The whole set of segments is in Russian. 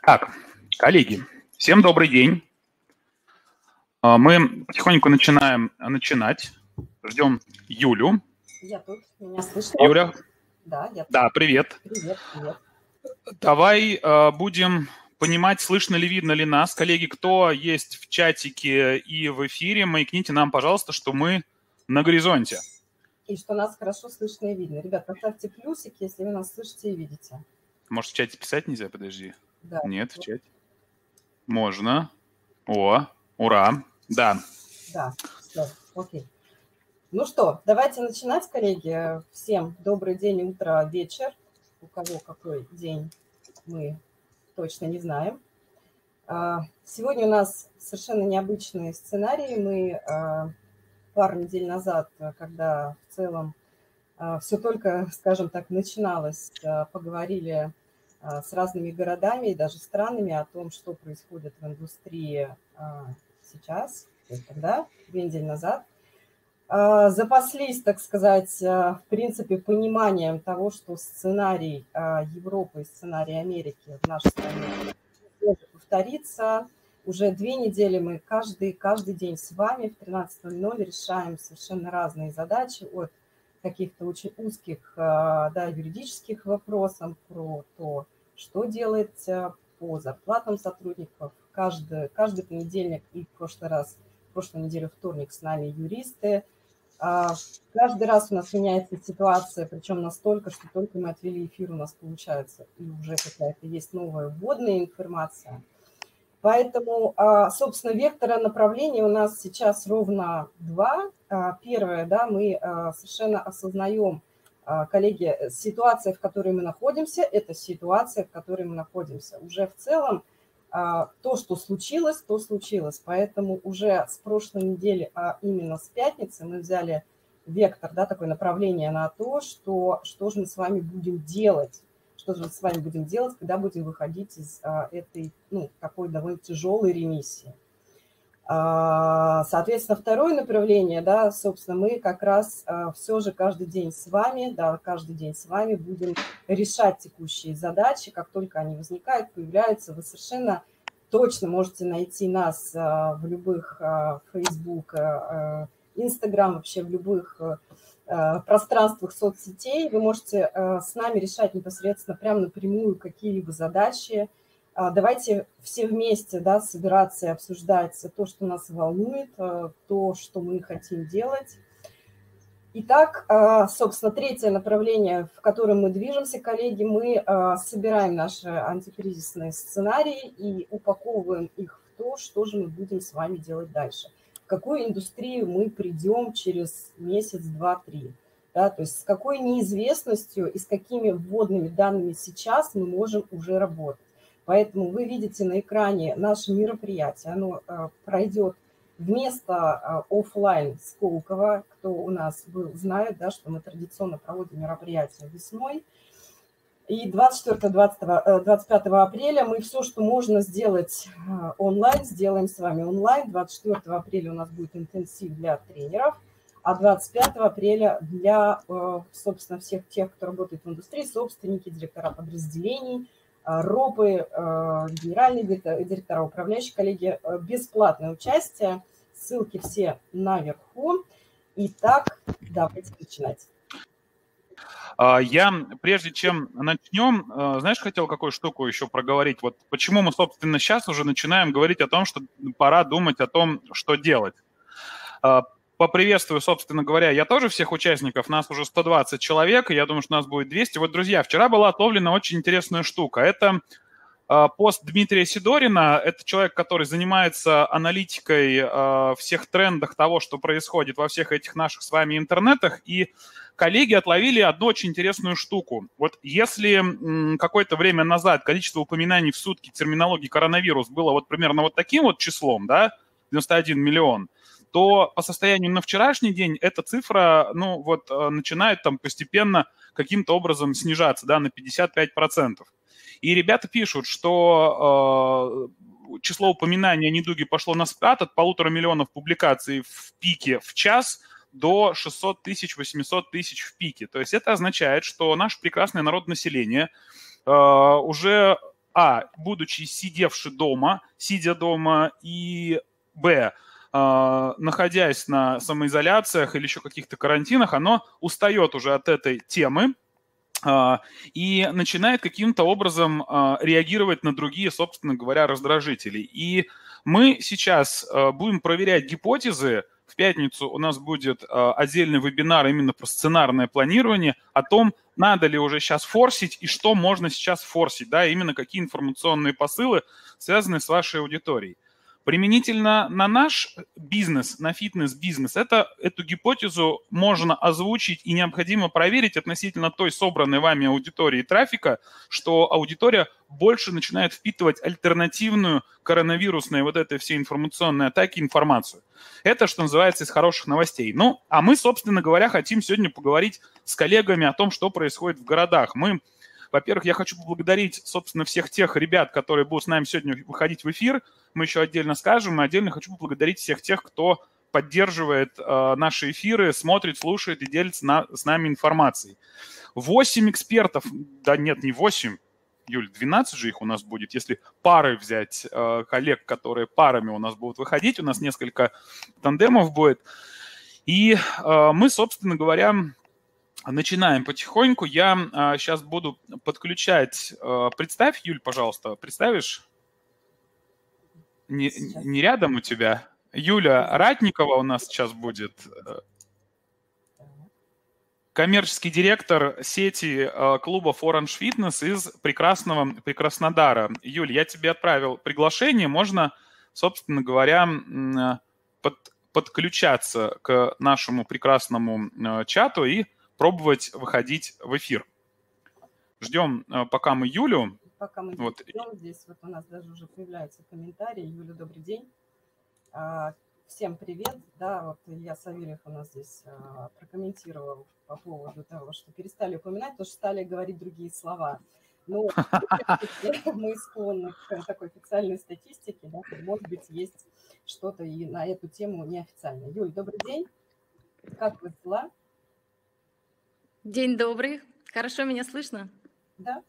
Так, коллеги, всем добрый день. Мы потихоньку начинать. Ждем Юлю. Я тут, меня слышно? Юля? Да, я тут. Да, привет. Привет. Давай будем понимать, слышно ли, видно ли нас. Коллеги, кто есть в чатике и в эфире, маякните нам, пожалуйста, что мы на горизонте. И что нас хорошо слышно и видно. Ребят, поставьте плюсик, если вы нас слышите и видите. Может, в чате писать нельзя? Подожди. Да. Нет, в чате. Можно. О, ура. Да. Да, все, окей. Ну что, давайте начинать, коллеги. Всем добрый день, утро, вечер. У кого какой день, мы точно не знаем. Сегодня у нас совершенно необычный сценарий. Мы пару недель назад, когда в целом все только, скажем так, начиналось, поговорили с разными городами и даже странами о том, что происходит в индустрии сейчас, то есть тогда, 2 недели назад. Запаслись, так сказать, в принципе, пониманием того, что сценарий Европы и сценарий Америки в нашей стране может повториться. Уже 2 недели мы каждый день с вами в 13:00 решаем совершенно разные задачи от каких-то очень узких, юридических вопросов про то, что делать по зарплатам сотрудников. Каждый понедельник и прошлую неделю вторник с нами юристы. Каждый раз у нас меняется ситуация, причем настолько, что только мы отвели эфир, у нас получается, и уже какая-то есть новая вводная информация. Поэтому, собственно, вектора направления у нас сейчас ровно 2. Первое, мы совершенно осознаем, коллеги, ситуация, в которой мы находимся, это ситуация, в которой мы находимся. Уже в целом то, что случилось, то случилось. Поэтому уже с прошлой недели, а именно с пятницы, мы взяли вектор, такое направление на то, что же мы с вами будем делать. Что же мы с вами будем делать, когда будем выходить из этой, такой довольно тяжелой ремиссии. Соответственно, второе направление, собственно, мы как раз все же каждый день с вами будем решать текущие задачи, как только они возникают, появляются. Вы совершенно точно можете найти нас в любых Facebook, Instagram, вообще в любых пространствах соцсетей. Вы можете с нами решать непосредственно прямо напрямую какие-либо задачи. Давайте все вместе собираться и обсуждать то, что нас волнует, то, что мы хотим делать. Итак, собственно, третье направление, в котором мы движемся, коллеги, мы собираем наши антикризисные сценарии и упаковываем их в то, что же мы будем с вами делать дальше. В какую индустрию мы придем через месяц, 2, 3. То есть с какой неизвестностью и с какими вводными данными сейчас мы можем уже работать. Поэтому вы видите на экране наше мероприятие. Оно пройдет вместо офлайн Сколково. Кто у нас был, знает, что мы традиционно проводим мероприятия весной. И 24-25 апреля мы все, что можно сделать онлайн, сделаем с вами онлайн. 24 апреля у нас будет интенсив для тренеров, а 25 апреля для, собственно, всех тех, кто работает в индустрии, собственники, директора подразделений, ропы, генеральные директора, управляющие коллеги, бесплатное участие. Ссылки все наверху. Итак, давайте начинать. Я, прежде чем начнем, знаешь, хотел какую штуку еще проговорить. Вот почему мы, собственно, сейчас уже начинаем говорить о том, что пора думать о том, что делать. Поприветствую, собственно говоря, я тоже всех участников, нас уже 120 человек, и я думаю, что нас будет 200. Вот, друзья, вчера была отловлена очень интересная штука. Это пост Дмитрия Сидорина. Это человек, который занимается аналитикой всех трендов того, что происходит во всех этих наших с вами интернетах. И коллеги отловили одну очень интересную штуку. Вот если какое-то время назад количество упоминаний в сутки терминологии коронавирус было вот примерно вот таким вот числом, 91 миллион, то по состоянию на вчерашний день эта цифра, начинает там постепенно каким-то образом снижаться, на 55%. И ребята пишут, что число упоминаний о недуге пошло на спад от 1,5 миллиона публикаций в пике в час до 600 тысяч, 800 тысяч в пике. То есть это означает, что наше прекрасное народонаселение уже будучи сидя дома, и б, находясь на самоизоляциях или еще каких-то карантинах, оно устает уже от этой темы и начинает каким-то образом реагировать на другие, собственно говоря, раздражители. И мы сейчас будем проверять гипотезы. В пятницу у нас будет отдельный вебинар именно про сценарное планирование, о том, надо ли уже сейчас форсить и что можно сейчас форсить, да, именно какие информационные посылы связаны с вашей аудиторией. Применительно на наш бизнес, на фитнес-бизнес, эту гипотезу можно озвучить и необходимо проверить относительно той собранной вами аудитории трафика, что аудитория больше начинает впитывать альтернативную коронавирусной вот этой всей информационной атаки информацию. Это, что называется, из хороших новостей. Ну, а мы, собственно говоря, хотим сегодня поговорить с коллегами о том, что происходит в городах. Во-первых, я хочу поблагодарить, собственно, всех тех ребят, которые будут с нами сегодня выходить в эфир. Мы еще отдельно скажем. И отдельно хочу поблагодарить всех тех, кто поддерживает наши эфиры, смотрит, слушает и делится с нами информацией. 8 экспертов, да нет, не 8, Юль, 12 же их у нас будет, если пары взять коллег, которые парами у нас будут выходить. У нас несколько тандемов будет. И мы, собственно говоря, начинаем потихоньку. Я сейчас буду подключать. Представь, Юль, пожалуйста, представишь? Не рядом у тебя? Юля Ратникова у нас сейчас будет. Коммерческий директор сети клубов Orange Fitness из прекрасного Краснодара. Юль, я тебе отправил приглашение. Можно, собственно говоря, подключаться к нашему прекрасному чату и пробовать выходить в эфир. Ждем, пока мы Юлю. Пока мы ждем, здесь вот у нас даже уже появляются комментарии. Юля, добрый день. Всем привет. Да, вот Илья Савельев у нас здесь прокомментировал по поводу того, что перестали упоминать, потому что стали говорить другие слова. Но мы склонны к такой официальной статистике, да, может быть, есть что-то и на эту тему неофициальное. Юль, добрый день. Как вы дела? День добрый. Хорошо меня слышно? Да.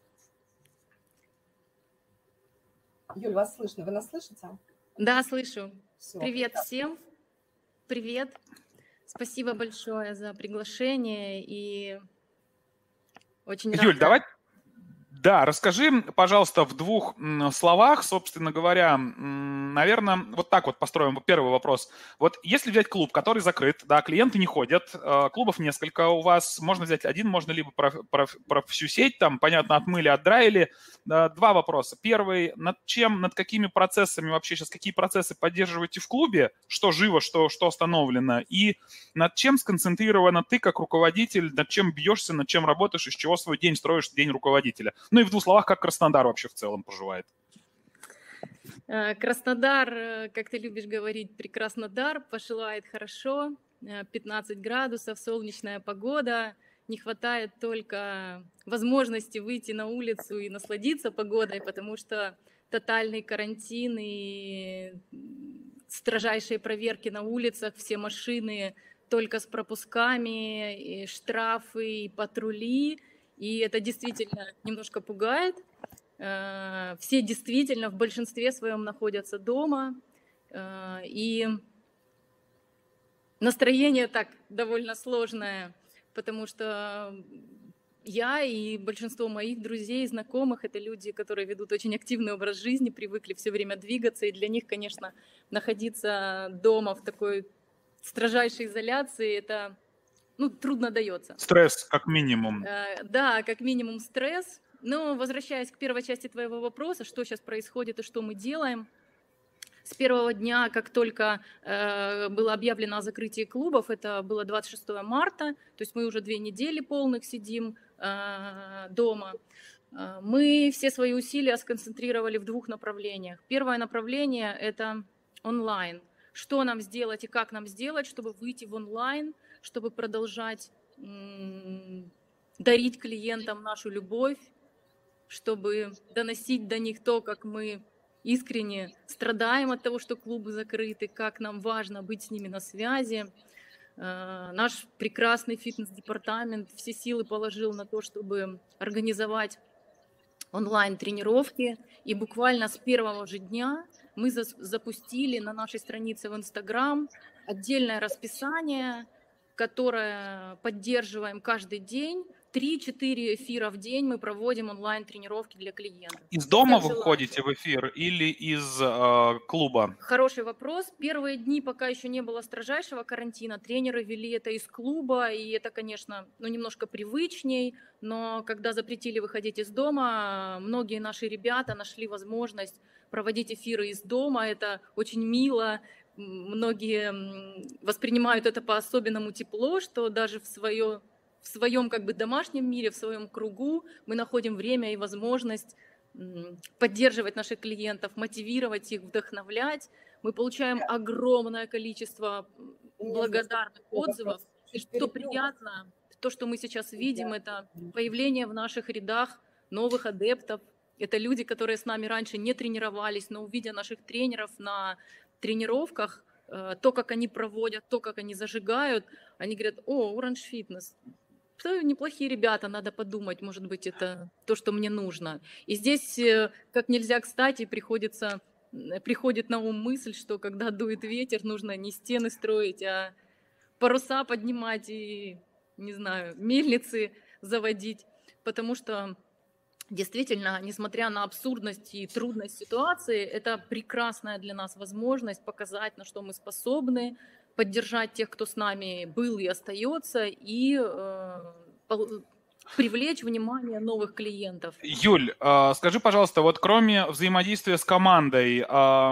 Юль, вас слышно. Вы нас слышите? Да, слышу. Все, привет всем. Привет. Спасибо большое за приглашение и очень рада. Юль, давай. Да, расскажи, пожалуйста, в 2 словах, собственно говоря, наверное, вот так вот построим первый вопрос. Вот если взять клуб, который закрыт, да, клиенты не ходят, клубов несколько у вас, можно взять один, можно либо про всю сеть, там, понятно, отмыли, отдраили. 2 вопроса. Первый, над какими процессами вообще сейчас, какие процессы поддерживаете в клубе, что живо, что остановлено, и над чем сконцентрирована ты как руководитель, над чем бьешься, над чем работаешь, из чего свой день строишь, день руководителя. Ну и в 2 словах, как Краснодар вообще в целом поживает? Краснодар, как ты любишь говорить, прекраснодар, поживает хорошо, 15 градусов, солнечная погода, не хватает только возможности выйти на улицу и насладиться погодой, потому что тотальный карантин и строжайшие проверки на улицах, все машины только с пропусками, и штрафы, и патрули. И это действительно немножко пугает. Все действительно в большинстве своем находятся дома. И настроение так довольно сложное, потому что я и большинство моих друзей, знакомых, это люди, которые ведут очень активный образ жизни, привыкли все время двигаться. И для них, конечно, находиться дома в такой строжайшей изоляции, это... трудно дается. Стресс, как минимум. Да, как минимум стресс. Но возвращаясь к первой части твоего вопроса, что сейчас происходит и что мы делаем. С первого дня, как только было объявлено о закрытии клубов, это было 26 марта, то есть мы уже 2 недели полных сидим дома, мы все свои усилия сконцентрировали в 2 направлениях. Первое направление – это онлайн. Что нам сделать и как нам сделать, чтобы выйти в онлайн, чтобы продолжать дарить клиентам нашу любовь, чтобы доносить до них то, как мы искренне страдаем от того, что клубы закрыты, как нам важно быть с ними на связи. Наш прекрасный фитнес-департамент все силы положил на то, чтобы организовать онлайн-тренировки, и буквально с первого же дня мы запустили на нашей странице в Инстаграм отдельное расписание, которое поддерживаем каждый день. 3-4 эфира в день мы проводим онлайн-тренировки для клиентов. Из дома вы входите в эфир или из клуба? Хороший вопрос. Первые дни, пока еще не было строжайшего карантина, тренеры вели это из клуба, и это, конечно, немножко привычней, но когда запретили выходить из дома, многие наши ребята нашли возможность проводить эфиры из дома. Это очень мило. Многие воспринимают это по-особенному тепло, что даже в своем как бы домашнем мире, в своем кругу мы находим время и возможность поддерживать наших клиентов, мотивировать их, вдохновлять. Мы получаем огромное количество благодарных отзывов. И что приятно, то, что мы сейчас видим, это появление в наших рядах новых адептов. Это люди, которые с нами раньше не тренировались, но увидя наших тренеров на тренировках, то, как они проводят, то, как они зажигают, они говорят: о, Orange Fitness, неплохие ребята, надо подумать, может быть, это то, что мне нужно. И здесь, как нельзя кстати, приходит на ум мысль, что когда дует ветер, нужно не стены строить, а паруса поднимать и, не знаю, мельницы заводить, потому что действительно, несмотря на абсурдность и трудность ситуации, это прекрасная для нас возможность показать, на что мы способны, поддержать тех, кто с нами был и остается, и привлечь внимание новых клиентов. Юль, скажи, пожалуйста, вот кроме взаимодействия с командой,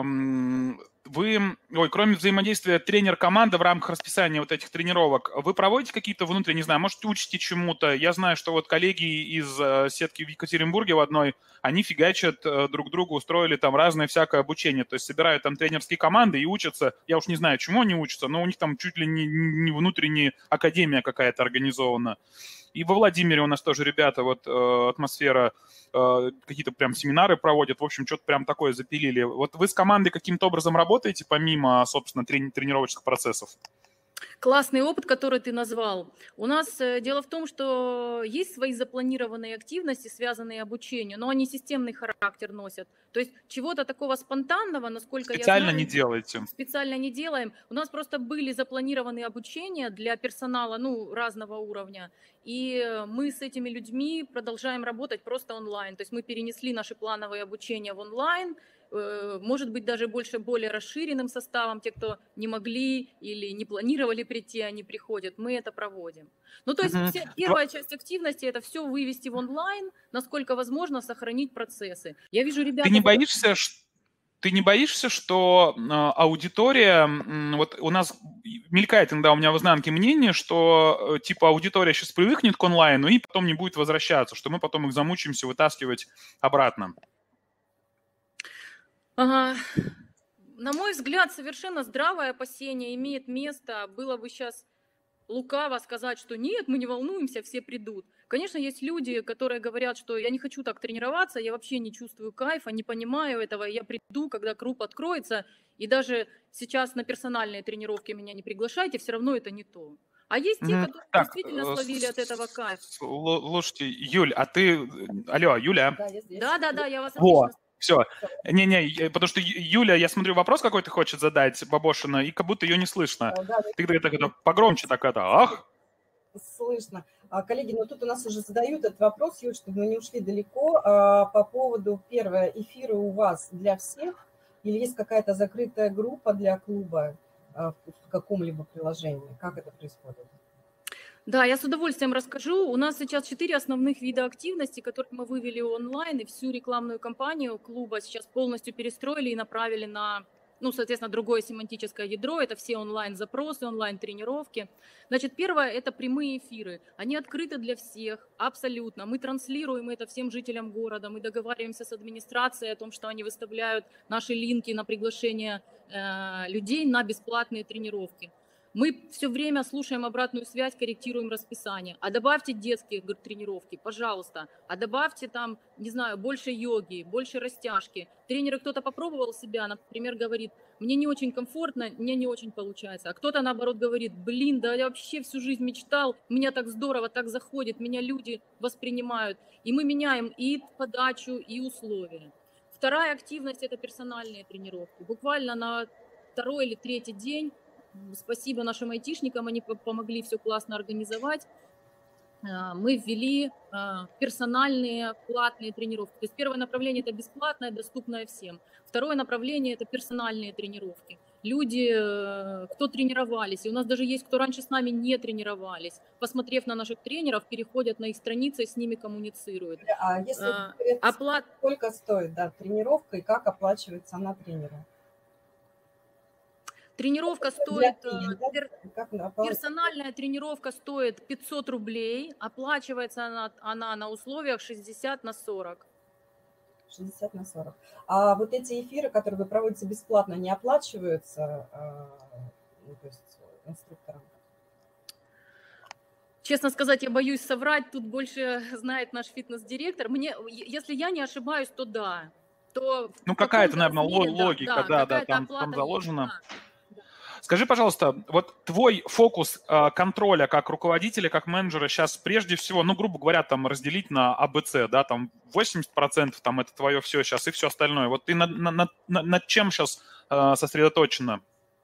кроме взаимодействия тренер-команда в рамках расписания вот этих тренировок, вы проводите какие-то внутренние, не знаю, может, учите чему-то? Я знаю, что вот коллеги из сетки в Екатеринбурге в одной, они фигачат друг другу, устроили там разное всякое обучение, то есть собирают там тренерские команды и учатся, я уж не знаю, чему они учатся, но у них там чуть ли не внутренняя академия какая-то организована. И во Владимире у нас тоже ребята, вот атмосфера, какие-то прям семинары проводят, в общем, что-то прям такое запилили. Вот вы с командой каким-то образом работаете, помимо, собственно, тренировочных процессов? Классный опыт, который ты назвал. У нас дело в том, что есть свои запланированные активности, связанные обучению, но они системный характер носят. То есть чего-то такого спонтанного, насколько специально я знаю, не делаете? Специально не делаем. У нас просто были запланированы обучения для персонала, разного уровня, и мы с этими людьми продолжаем работать просто онлайн. То есть мы перенесли наши плановые обучения в онлайн, может быть, даже более расширенным составом. Те, кто не могли или не планировали прийти, они приходят. Мы это проводим. То есть первая часть активности – это все вывести в онлайн, насколько возможно сохранить процессы. Я вижу, ребята… Ты не боишься, что аудитория, вот у нас мелькает иногда у меня в изнанке мнение, что типа аудитория сейчас привыкнет к онлайну и потом не будет возвращаться, что мы потом их замучаемся вытаскивать обратно? Ага. На мой взгляд, совершенно здравое опасение имеет место. Было бы сейчас лукаво сказать, что нет, мы не волнуемся, все придут. Конечно, есть люди, которые говорят, что я не хочу так тренироваться, я вообще не чувствую кайфа, не понимаю этого, я приду, когда круг откроется, и даже сейчас на персональные тренировки меня не приглашайте, все равно это не то. А есть те, которые действительно словили от этого кайф. Слушайте, Юль, а ты… Алло, Юля? Да, я вас отлично... Все. Потому что Юля, я смотрю, вопрос какой-то хочет задать Бабошина, и как будто ее не слышно. Ты говоришь, погромче так это, ах. Слышно. Коллеги, тут у нас уже задают этот вопрос, Юль, чтобы мы не ушли далеко, по поводу, первое, эфиры у вас для всех, или есть какая-то закрытая группа для клуба в каком-либо приложении? Как это происходит? Да, я с удовольствием расскажу. У нас сейчас 4 основных вида активности, которые мы вывели онлайн, и всю рекламную кампанию клуба сейчас полностью перестроили и направили на, соответственно, другое семантическое ядро. Это все онлайн-запросы, онлайн-тренировки. Значит, первое – это прямые эфиры. Они открыты для всех, абсолютно. Мы транслируем это всем жителям города, мы договариваемся с администрацией о том, что они выставляют наши линки на приглашение людей на бесплатные тренировки. Мы все время слушаем обратную связь, корректируем расписание. А добавьте детские тренировки, пожалуйста. А добавьте там, не знаю, больше йоги, больше растяжки. Тренеры, кто-то попробовал себя, например, говорит, мне не очень комфортно, мне не очень получается. А кто-то, наоборот, говорит, блин, да я вообще всю жизнь мечтал, меня так здорово, так заходит, меня люди воспринимают. И мы меняем и подачу, и условия. Вторая активность – это персональные тренировки. Буквально на 2-й или 3-й день, спасибо нашим айтишникам, они помогли все классно организовать, мы ввели персональные платные тренировки. То есть первое направление – это бесплатное, доступное всем. Второе направление – это персональные тренировки. Люди, кто тренировались, и у нас даже есть, кто раньше с нами не тренировались, посмотрев на наших тренеров, переходят на их страницы и с ними коммуницируют. А если сколько стоит, да, тренировка и как оплачивается она тренеру? Тренировка стоит, персональная тренировка стоит 500 рублей, оплачивается она на условиях 60/40. 60/40. А вот эти эфиры, которые вы проводите бесплатно, не оплачиваются, то есть инструктором? Честно сказать, я боюсь соврать, тут больше знает наш фитнес-директор. Если я не ошибаюсь, то да. То ну, какая-то, наверное, логика, да, там заложена. Скажи, пожалуйста, вот твой фокус контроля как руководителя, как менеджера сейчас прежде всего, ну, грубо говоря, там разделить на АБЦ, да, там 80% там это твое все сейчас и все остальное. Вот ты над чем сейчас сосредоточена?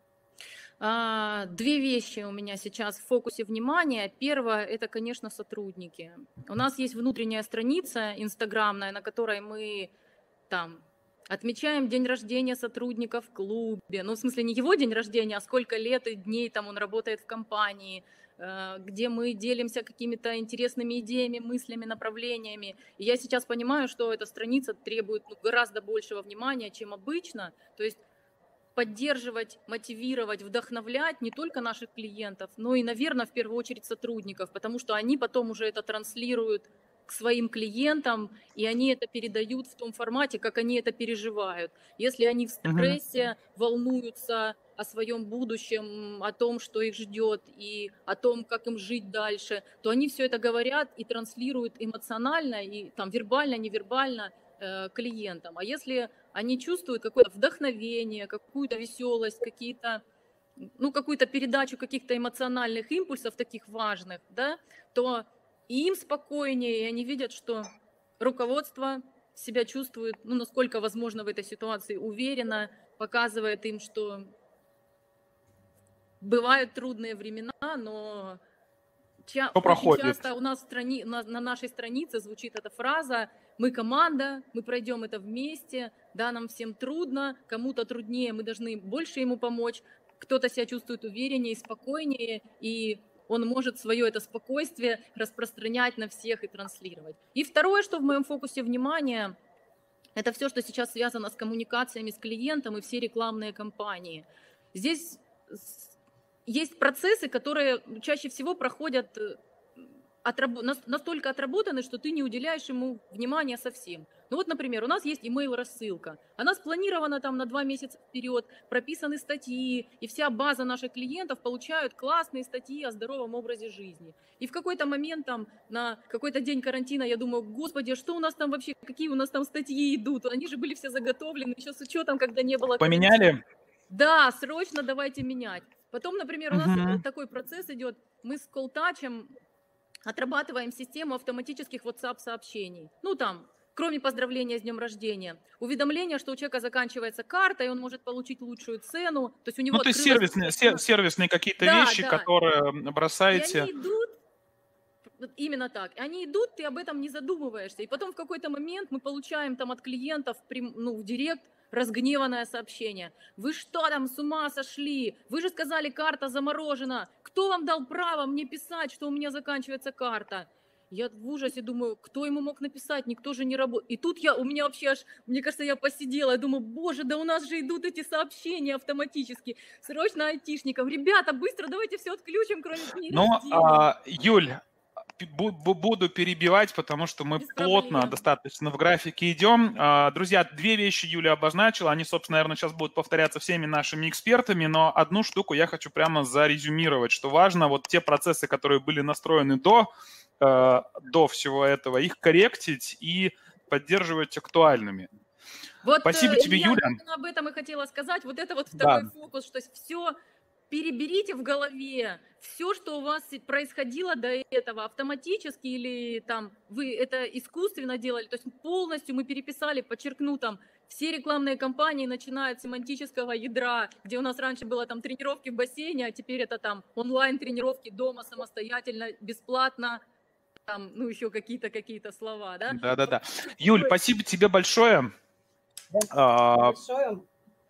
2 вещи у меня сейчас в фокусе внимания. Первое – это, конечно, сотрудники. У нас есть внутренняя страница инстаграмная, на которой мы там отмечаем день рождения сотрудника в клубе. Ну, в смысле, не его день рождения, а сколько лет и дней там он работает в компании, где мы делимся какими-то интересными идеями, мыслями, направлениями. И я сейчас понимаю, что эта страница требует гораздо большего внимания, чем обычно. То есть поддерживать, мотивировать, вдохновлять не только наших клиентов, но и, наверное, в первую очередь сотрудников, потому что они потом уже это транслируют к своим клиентам, и они это передают в том формате, как они это переживают. Если они в стрессе, волнуются о своем будущем, о том, что их ждет, и о том, как им жить дальше, то они все это говорят и транслируют эмоционально, и там вербально, невербально клиентам. А если они чувствуют какое-то вдохновение, какую-то веселость, какую-то передачу каких-то эмоциональных импульсов, таких важных, да, то и им спокойнее, и они видят, что руководство себя чувствует, насколько возможно в этой ситуации, уверенно, показывает им, что бывают трудные времена, но очень часто у нас на нашей странице звучит эта фраза: мы команда, мы пройдем это вместе, да, нам всем трудно, кому-то труднее, мы должны больше ему помочь, кто-то себя чувствует увереннее и спокойнее, и он может свое это спокойствие распространять на всех и транслировать. И второе, что в моем фокусе внимания, это все, что сейчас связано с коммуникациями с клиентом и все рекламные кампании. Здесь есть процессы, которые чаще всего проходят настолько отработаны, что ты не уделяешь ему внимания совсем. Ну вот, например, у нас есть email-рассылка. Она спланирована там на 2 месяца вперед, прописаны статьи, и вся база наших клиентов получают классные статьи о здоровом образе жизни. И в какой-то момент там, на какой-то день карантина, я думаю, господи, что у нас там вообще, какие у нас там статьи идут? Они же были все заготовлены, еще с учетом, когда не было карантина. Поменяли? Да, срочно давайте менять. Потом, например, у нас такой процесс идет, мы с Колтачем отрабатываем систему автоматических WhatsApp-сообщений. Ну там, кроме поздравления с днем рождения, уведомление, что у человека заканчивается карта, и он может получить лучшую цену. То есть у него сервисные какие-то вещи, которые бросаете. И они идут, именно так, они идут, ты об этом не задумываешься. И потом в какой-то момент мы получаем там от клиентов в директ разгневанное сообщение. Вы что там, с ума сошли? Вы же сказали, карта заморожена. Кто вам дал право мне писать, что у меня заканчивается карта? Я в ужасе думаю, кто ему мог написать? Никто же не работает. И тут у меня вообще аж, мне кажется, я посидела. Я думаю, боже, да у нас же идут эти сообщения автоматически. Срочно айтишникам. Ребята, быстро давайте все отключим, кроме дней рождения. Юль, буду перебивать, потому что мы Без плотно проблем. достаточно в графике идем. Друзья, две вещи Юля обозначила. Они, собственно, наверное, сейчас будут повторяться всеми нашими экспертами, но одну штуку я хочу прямо зарезюмировать, что важно, вот те процессы, которые были настроены до всего этого, их корректить и поддерживать актуальными. Вот, Спасибо тебе, я Юля. именно об этом и хотела сказать. Вот это вот Да. второй фокус, что все переберите в голове, все, что у вас происходило до этого, автоматически или там вы это искусственно делали, то есть полностью мы переписали, подчеркну, там все рекламные кампании начиная от семантического ядра, где у нас раньше было там тренировки в бассейне, а теперь это там онлайн-тренировки дома самостоятельно, бесплатно, там, ну, еще какие-то слова, да? Да. Юль, спасибо тебе большое. Большое.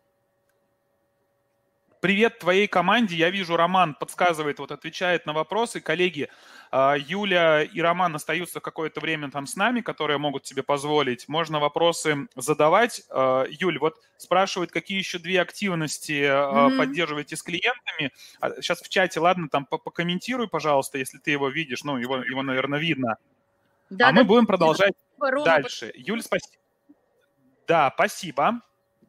Привет твоей команде. Я вижу, Роман подсказывает, вот отвечает на вопросы. Коллеги, Юля и Роман остаются какое-то время там с нами, которые могут себе позволить. Можно вопросы задавать. Юль, вот спрашивают, какие еще две активности поддерживаете с клиентами. Сейчас в чате, ладно, там покомментируй, пожалуйста, если ты его видишь. Ну, его наверное, видно. Да, мы будем продолжать Рома, дальше. Юль, спасибо. Да, спасибо.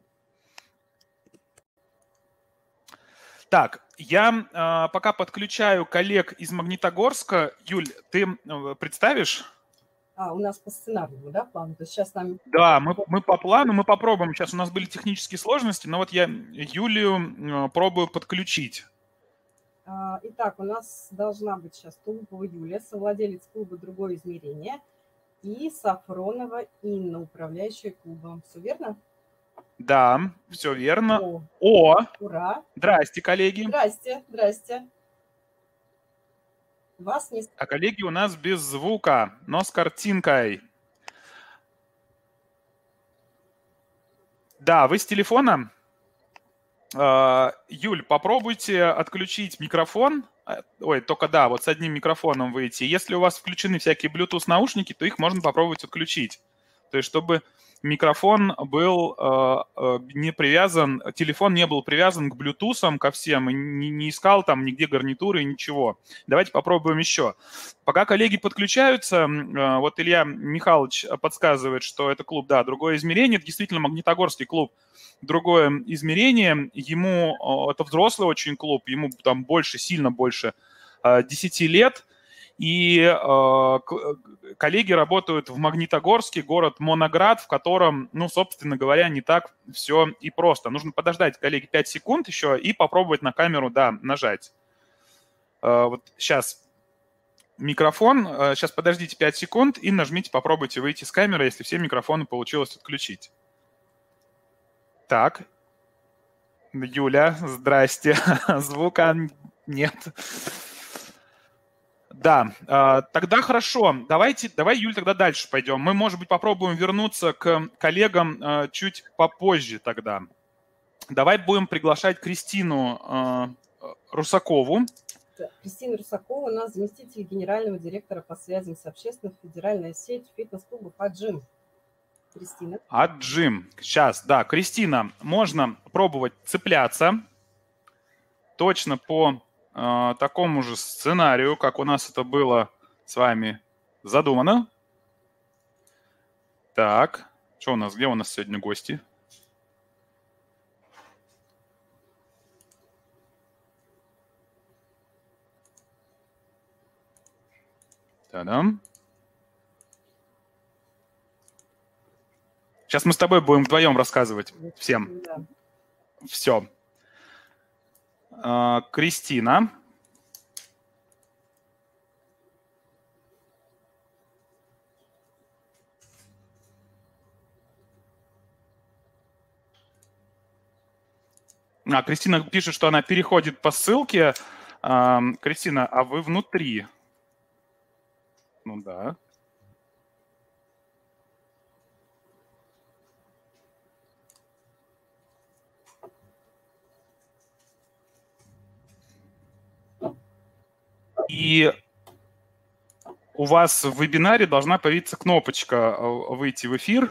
Так, я пока подключаю коллег из Магнитогорска. Юль, ты представишь? У нас по сценарию, да, план? То есть сейчас нам... Да, мы по плану, мы попробуем. Сейчас у нас были технические сложности, но вот я Юлию пробую подключить. Итак, у нас должна быть сейчас Тулупова Юлия, совладелец клуба «Другое измерение», и Сафронова Инна, управляющая клубом. Все верно? Да, все верно. Ура! Здрасте, коллеги. Здрасте. Вас не... А коллеги у нас без звука, но с картинкой. Да, вы с телефона? Юль, попробуйте отключить микрофон. Ой, только да, вот с одним микрофоном выйти. Если у вас включены всякие Bluetooth наушники, то их можно попробовать отключить. То есть, чтобы микрофон был не привязан, телефон не был привязан к Bluetooth ко всем и не искал там нигде гарнитуры и ничего. Давайте попробуем еще. Пока коллеги подключаются, вот Илья Михайлович подсказывает, что это клуб, да, «Другое измерение». Это действительно Магнитогорский клуб «Другое измерение». Ему, это взрослый очень клуб, ему там больше, сильно больше 10 лет. И коллеги работают в Магнитогорске, город Моноград, в котором, ну, собственно говоря, не так все и просто. Нужно подождать, коллеги, 5 секунд еще и попробовать на камеру, да, нажать. Вот сейчас микрофон. Сейчас подождите 5 секунд и нажмите, попробуйте выйти с камеры, если все микрофоны получилось отключить. Так. Юля, здрасте. Звука нет. Да, тогда хорошо. Давай, Юль, тогда дальше пойдем. Мы, может быть, попробуем вернуться к коллегам чуть попозже тогда. Давай будем приглашать Кристину Русакову. Кристина Русакова у нас заместитель генерального директора по связям с общественностью, федеральная сеть фитнес-клубов «Аджим». Кристина. «Аджим». Сейчас, да, Кристина, можно пробовать цепляться точно по такому же сценарию, как у нас это было с вами задумано. Так, что у нас, где у нас сегодня гости? Та-дам. Сейчас мы с тобой будем вдвоем рассказывать всем. Да. Все. Кристина. Кристина пишет, что она переходит по ссылке. Кристина, а вы внутри? Ну да. И у вас в вебинаре должна появиться кнопочка «Выйти в эфир».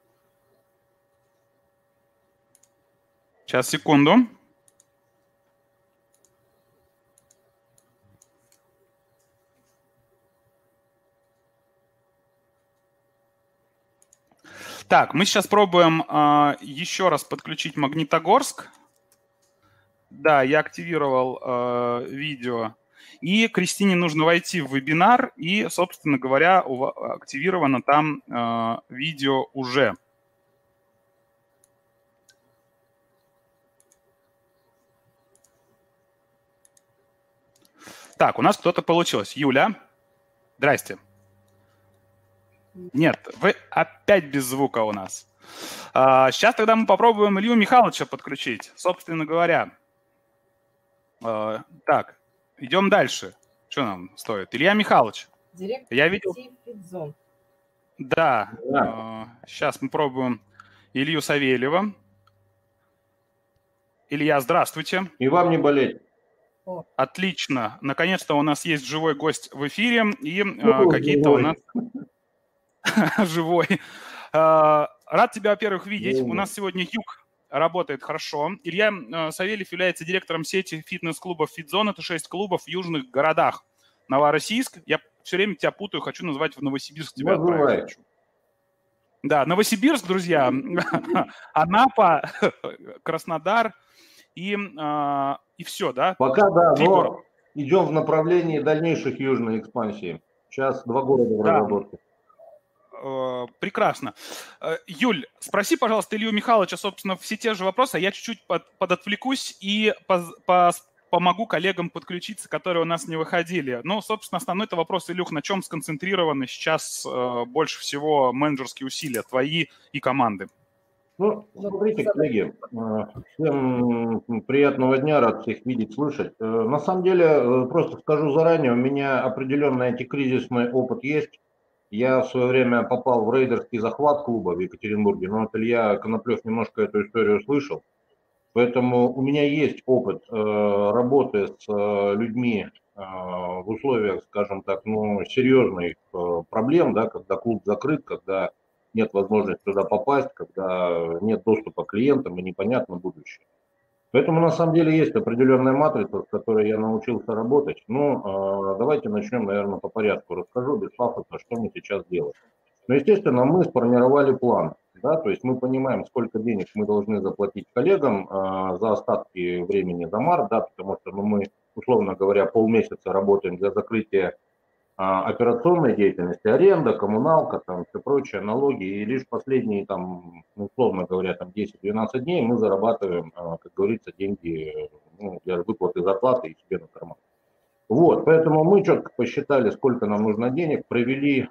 Сейчас, секунду. Так, мы сейчас пробуем еще раз подключить Магнитогорск. Да, я активировал видео. И Кристине нужно войти в вебинар, и, собственно говоря, активировано там видео уже. Так, у нас кто-то получилось. Юля, здрасте. Нет, вы опять без звука у нас. Сейчас тогда мы попробуем Илью Михайловича подключить, собственно говоря. Так, идем дальше. Что нам стоит? Илья Михайлович. Директор Я видел. Фитзон. Да, сейчас мы пробуем Илью Савельева. Илья, здравствуйте. И вам не болеть. Отлично. Наконец-то у нас есть живой гость в эфире, и какие-то у нас... Живой. Рад тебя, во-первых, видеть. У нас сегодня юг работает хорошо. Илья Савельев является директором сети фитнес-клубов «Фитзон». Это 6 клубов в южных городах. Новороссийск. Я все время тебя путаю, хочу назвать в Новосибирск тебя отправить. Да, Новосибирск, друзья, Анапа, Краснодар и все, да? Пока да, но города. Идем в направлении дальнейших южной экспансии. Сейчас 2 города в разработке. Прекрасно. Юль, спроси, пожалуйста, Илью Михайловича, собственно, все те же вопросы, а я чуть-чуть подотвлекусь и помогу коллегам подключиться, которые у нас не выходили. Ну, собственно, основной-то вопрос, Илюх, на чем сконцентрированы сейчас больше всего менеджерские усилия твои и команды? Ну, смотрите, коллеги, всем приятного дня, рад всех видеть, слышать. На самом деле, просто скажу заранее, у меня определенный антикризисный опыт есть. Я в свое время попал в рейдерский захват клуба в Екатеринбурге, но вот Илья Коноплев немножко эту историю слышал. Поэтому у меня есть опыт работы с людьми в условиях, скажем так, ну, серьезных проблем, да, когда клуб закрыт, когда нет возможности туда попасть, когда нет доступа к клиентам и непонятно будущее. Поэтому на самом деле есть определенная матрица, с которой я научился работать. Ну, давайте начнем, наверное, по порядку. Расскажу без пафоса, что мы сейчас делаем. Ну, естественно, мы сформировали план. Да, то есть мы понимаем, сколько денег мы должны заплатить коллегам за остатки времени за март, да, потому что мы, условно говоря, полмесяца работаем для закрытия операционной деятельности, аренда, коммуналка, там все прочее, налоги, и лишь последние, там, условно говоря, там 10-12 дней мы зарабатываем, как говорится, деньги для выплаты зарплаты и себе на карман. Вот, поэтому мы четко посчитали, сколько нам нужно денег, провели,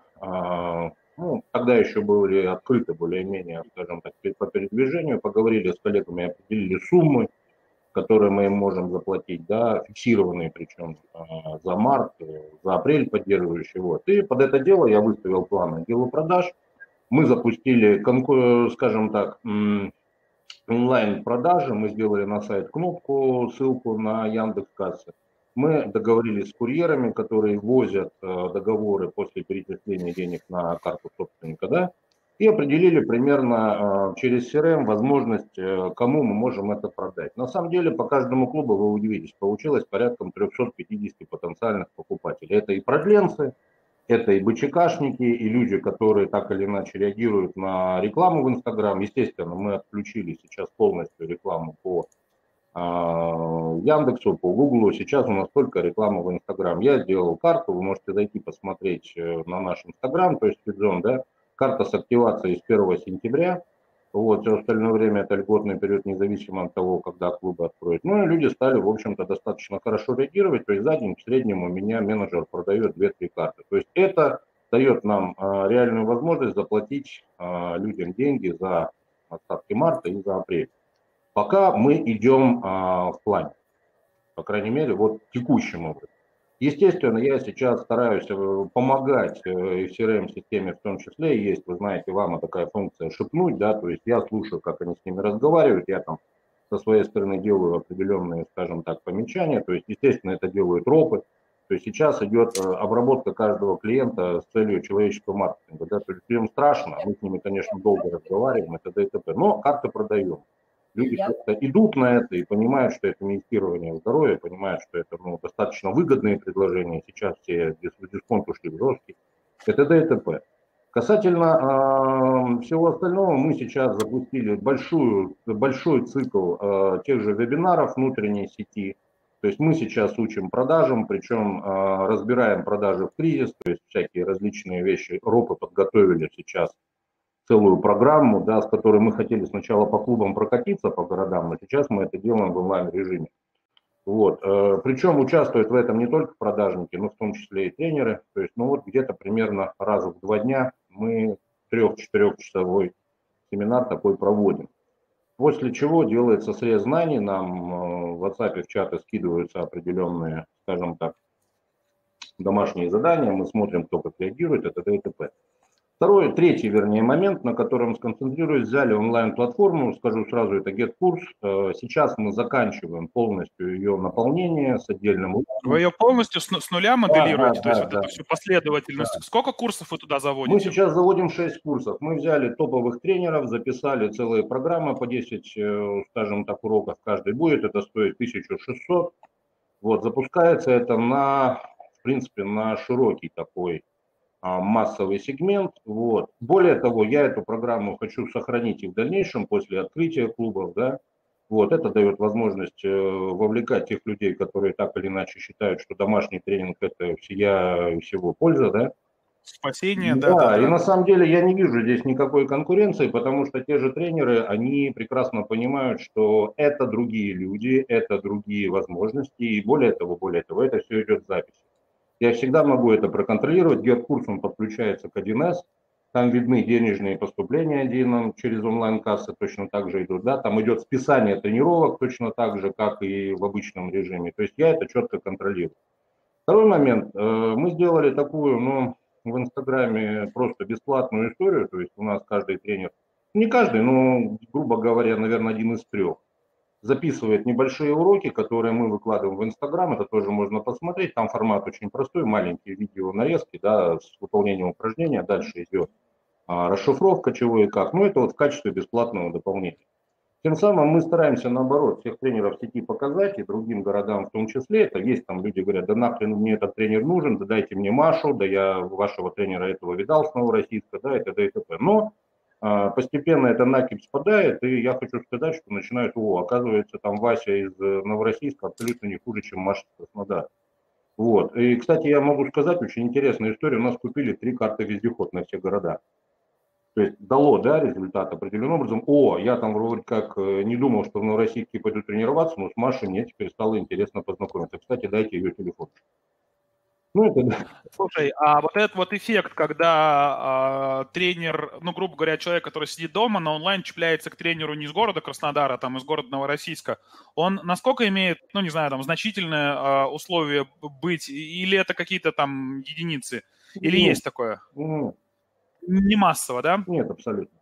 ну, тогда еще были открыты более-менее, скажем так, по передвижению, поговорили с коллегами, определили суммы, которые мы им можем заплатить, да, фиксированные, причем за март, за апрель поддерживающие. Вот. И под это дело я выставил план отдела продаж. Мы запустили, скажем так, онлайн-продажи. Мы сделали на сайт кнопку, ссылку на Яндекс.Кассы. Мы договорились с курьерами, которые возят договоры после перечисления денег на карту собственника, да, и определили примерно через CRM возможность, кому мы можем это продать. На самом деле, по каждому клубу, вы удивитесь, получилось порядка 350 потенциальных покупателей. Это и продленцы, это и БЧКшники, и люди, которые так или иначе реагируют на рекламу в Инстаграм. Естественно, мы отключили сейчас полностью рекламу по Яндексу, по Гуглу. Сейчас у нас только реклама в Инстаграм. Я сделал карту, вы можете зайти посмотреть на наш Инстаграм, то есть Фитзон, да. Карта с активацией с 1 сентября. Вот, все остальное время это льготный период, независимо от того, когда клубы откроют. Ну и люди стали, в общем-то, достаточно хорошо реагировать. То есть за день в среднем у меня менеджер продает 2-3 карты. То есть это дает нам реальную возможность заплатить людям деньги за остатки марта и за апрель. Пока мы идем в плане, по крайней мере, вот текущим образом. Естественно, я сейчас стараюсь помогать и в CRM-системе в том числе. Есть, вы знаете, вам такая функция шепнуть, да, то есть я слушаю, как они с ними разговаривают, я там со своей стороны делаю определенные, скажем так, помечания, то есть, естественно, это делают ропы. То есть сейчас идет обработка каждого клиента с целью человеческого маркетинга, да, то есть им страшно, мы с ними, конечно, долго разговариваем, это т.д. но карты продаем. Люди идут на это и понимают, что это инвестирование в здоровье, понимают, что это достаточно выгодные предложения. Сейчас все дисконты ушли в жесткий. Это т.д. и т.п. Касательно всего остального, мы сейчас запустили большой цикл тех же вебинаров внутренней сети. То есть мы сейчас учим продажам, причем разбираем продажи в кризис, то есть всякие различные вещи. РОПы подготовили сейчас целую программу, да, с которой мы хотели сначала по клубам прокатиться по городам, но сейчас мы это делаем в онлайн-режиме. Вот. Причем участвуют в этом не только продажники, но в том числе и тренеры. То есть, ну вот где-то примерно раз в 2 дня мы 3-4-часовой семинар такой проводим. После чего делается срез знаний, нам в WhatsApp в чаты скидываются определенные, скажем так, домашние задания, мы смотрим, кто как реагирует, это т.д. и т.п. Третий, момент, на котором сконцентрируюсь, взяли онлайн-платформу, скажу сразу, это GetCourse. Сейчас мы заканчиваем полностью ее наполнение с отдельным... Вы ее полностью с нуля моделируете, то есть да, вот эту всю последовательность. Да. Сколько курсов вы туда заводите? Мы сейчас заводим 6 курсов. Мы взяли топовых тренеров, записали целые программы по 10, скажем так, уроков каждый будет, это стоит 1600. Вот, запускается это в принципе, на широкий такой массовый сегмент. Вот. Более того, я эту программу хочу сохранить и в дальнейшем, после открытия клубов. Да? Вот. Это дает возможность вовлекать тех людей, которые так или иначе считают, что домашний тренинг – это всего польза. Да? Спасение, да. И на самом деле я не вижу здесь никакой конкуренции, потому что те же тренеры, они прекрасно понимают, что это другие люди, это другие возможности, и более того, это все идет в записи. Я всегда могу это проконтролировать. GetCourse, он подключается к 1С, там видны денежные поступления через онлайн-кассы, точно так же идут. Да? Там идет списание тренировок точно так же, как и в обычном режиме. То есть я это четко контролирую. Второй момент. Мы сделали такую, в Инстаграме просто бесплатную историю. То есть у нас каждый тренер, не каждый, но, грубо говоря, наверное, 1 из 3, записывает небольшие уроки, которые мы выкладываем в Инстаграм, это тоже можно посмотреть, там формат очень простой, маленькие видео нарезки, да, с выполнением упражнения, дальше идет расшифровка чего и как, это вот в качестве бесплатного дополнения. Тем самым мы стараемся, наоборот, всех тренеров сети показать, и другим городам в том числе, это есть там люди говорят, да нахрен мне этот тренер нужен, да дайте мне Машу, да я вашего тренера этого видал с Новороссийска, да, и т.д. и т.п. Но постепенно эта накипь спадает, и я хочу сказать, что начинают, оказывается, там Вася из Новороссийска абсолютно не хуже, чем Маша из Краснодара. Вот. И, кстати, я могу сказать, очень интересная история, у нас купили 3 карты вездеход на все города. То есть дало, да, результат определенным образом. Я там вроде как не думал, что в Новороссийске пойду тренироваться, но с Машей мне теперь стало интересно познакомиться. Кстати, дайте ее телефон. Слушай, а вот этот вот эффект, когда тренер, грубо говоря, человек, который сидит дома, на онлайн чепляется к тренеру не из города Краснодара, там из города Новороссийска, он насколько имеет, значительное условие быть, или это какие-то там единицы, или есть такое? Не массово, да? Нет, абсолютно.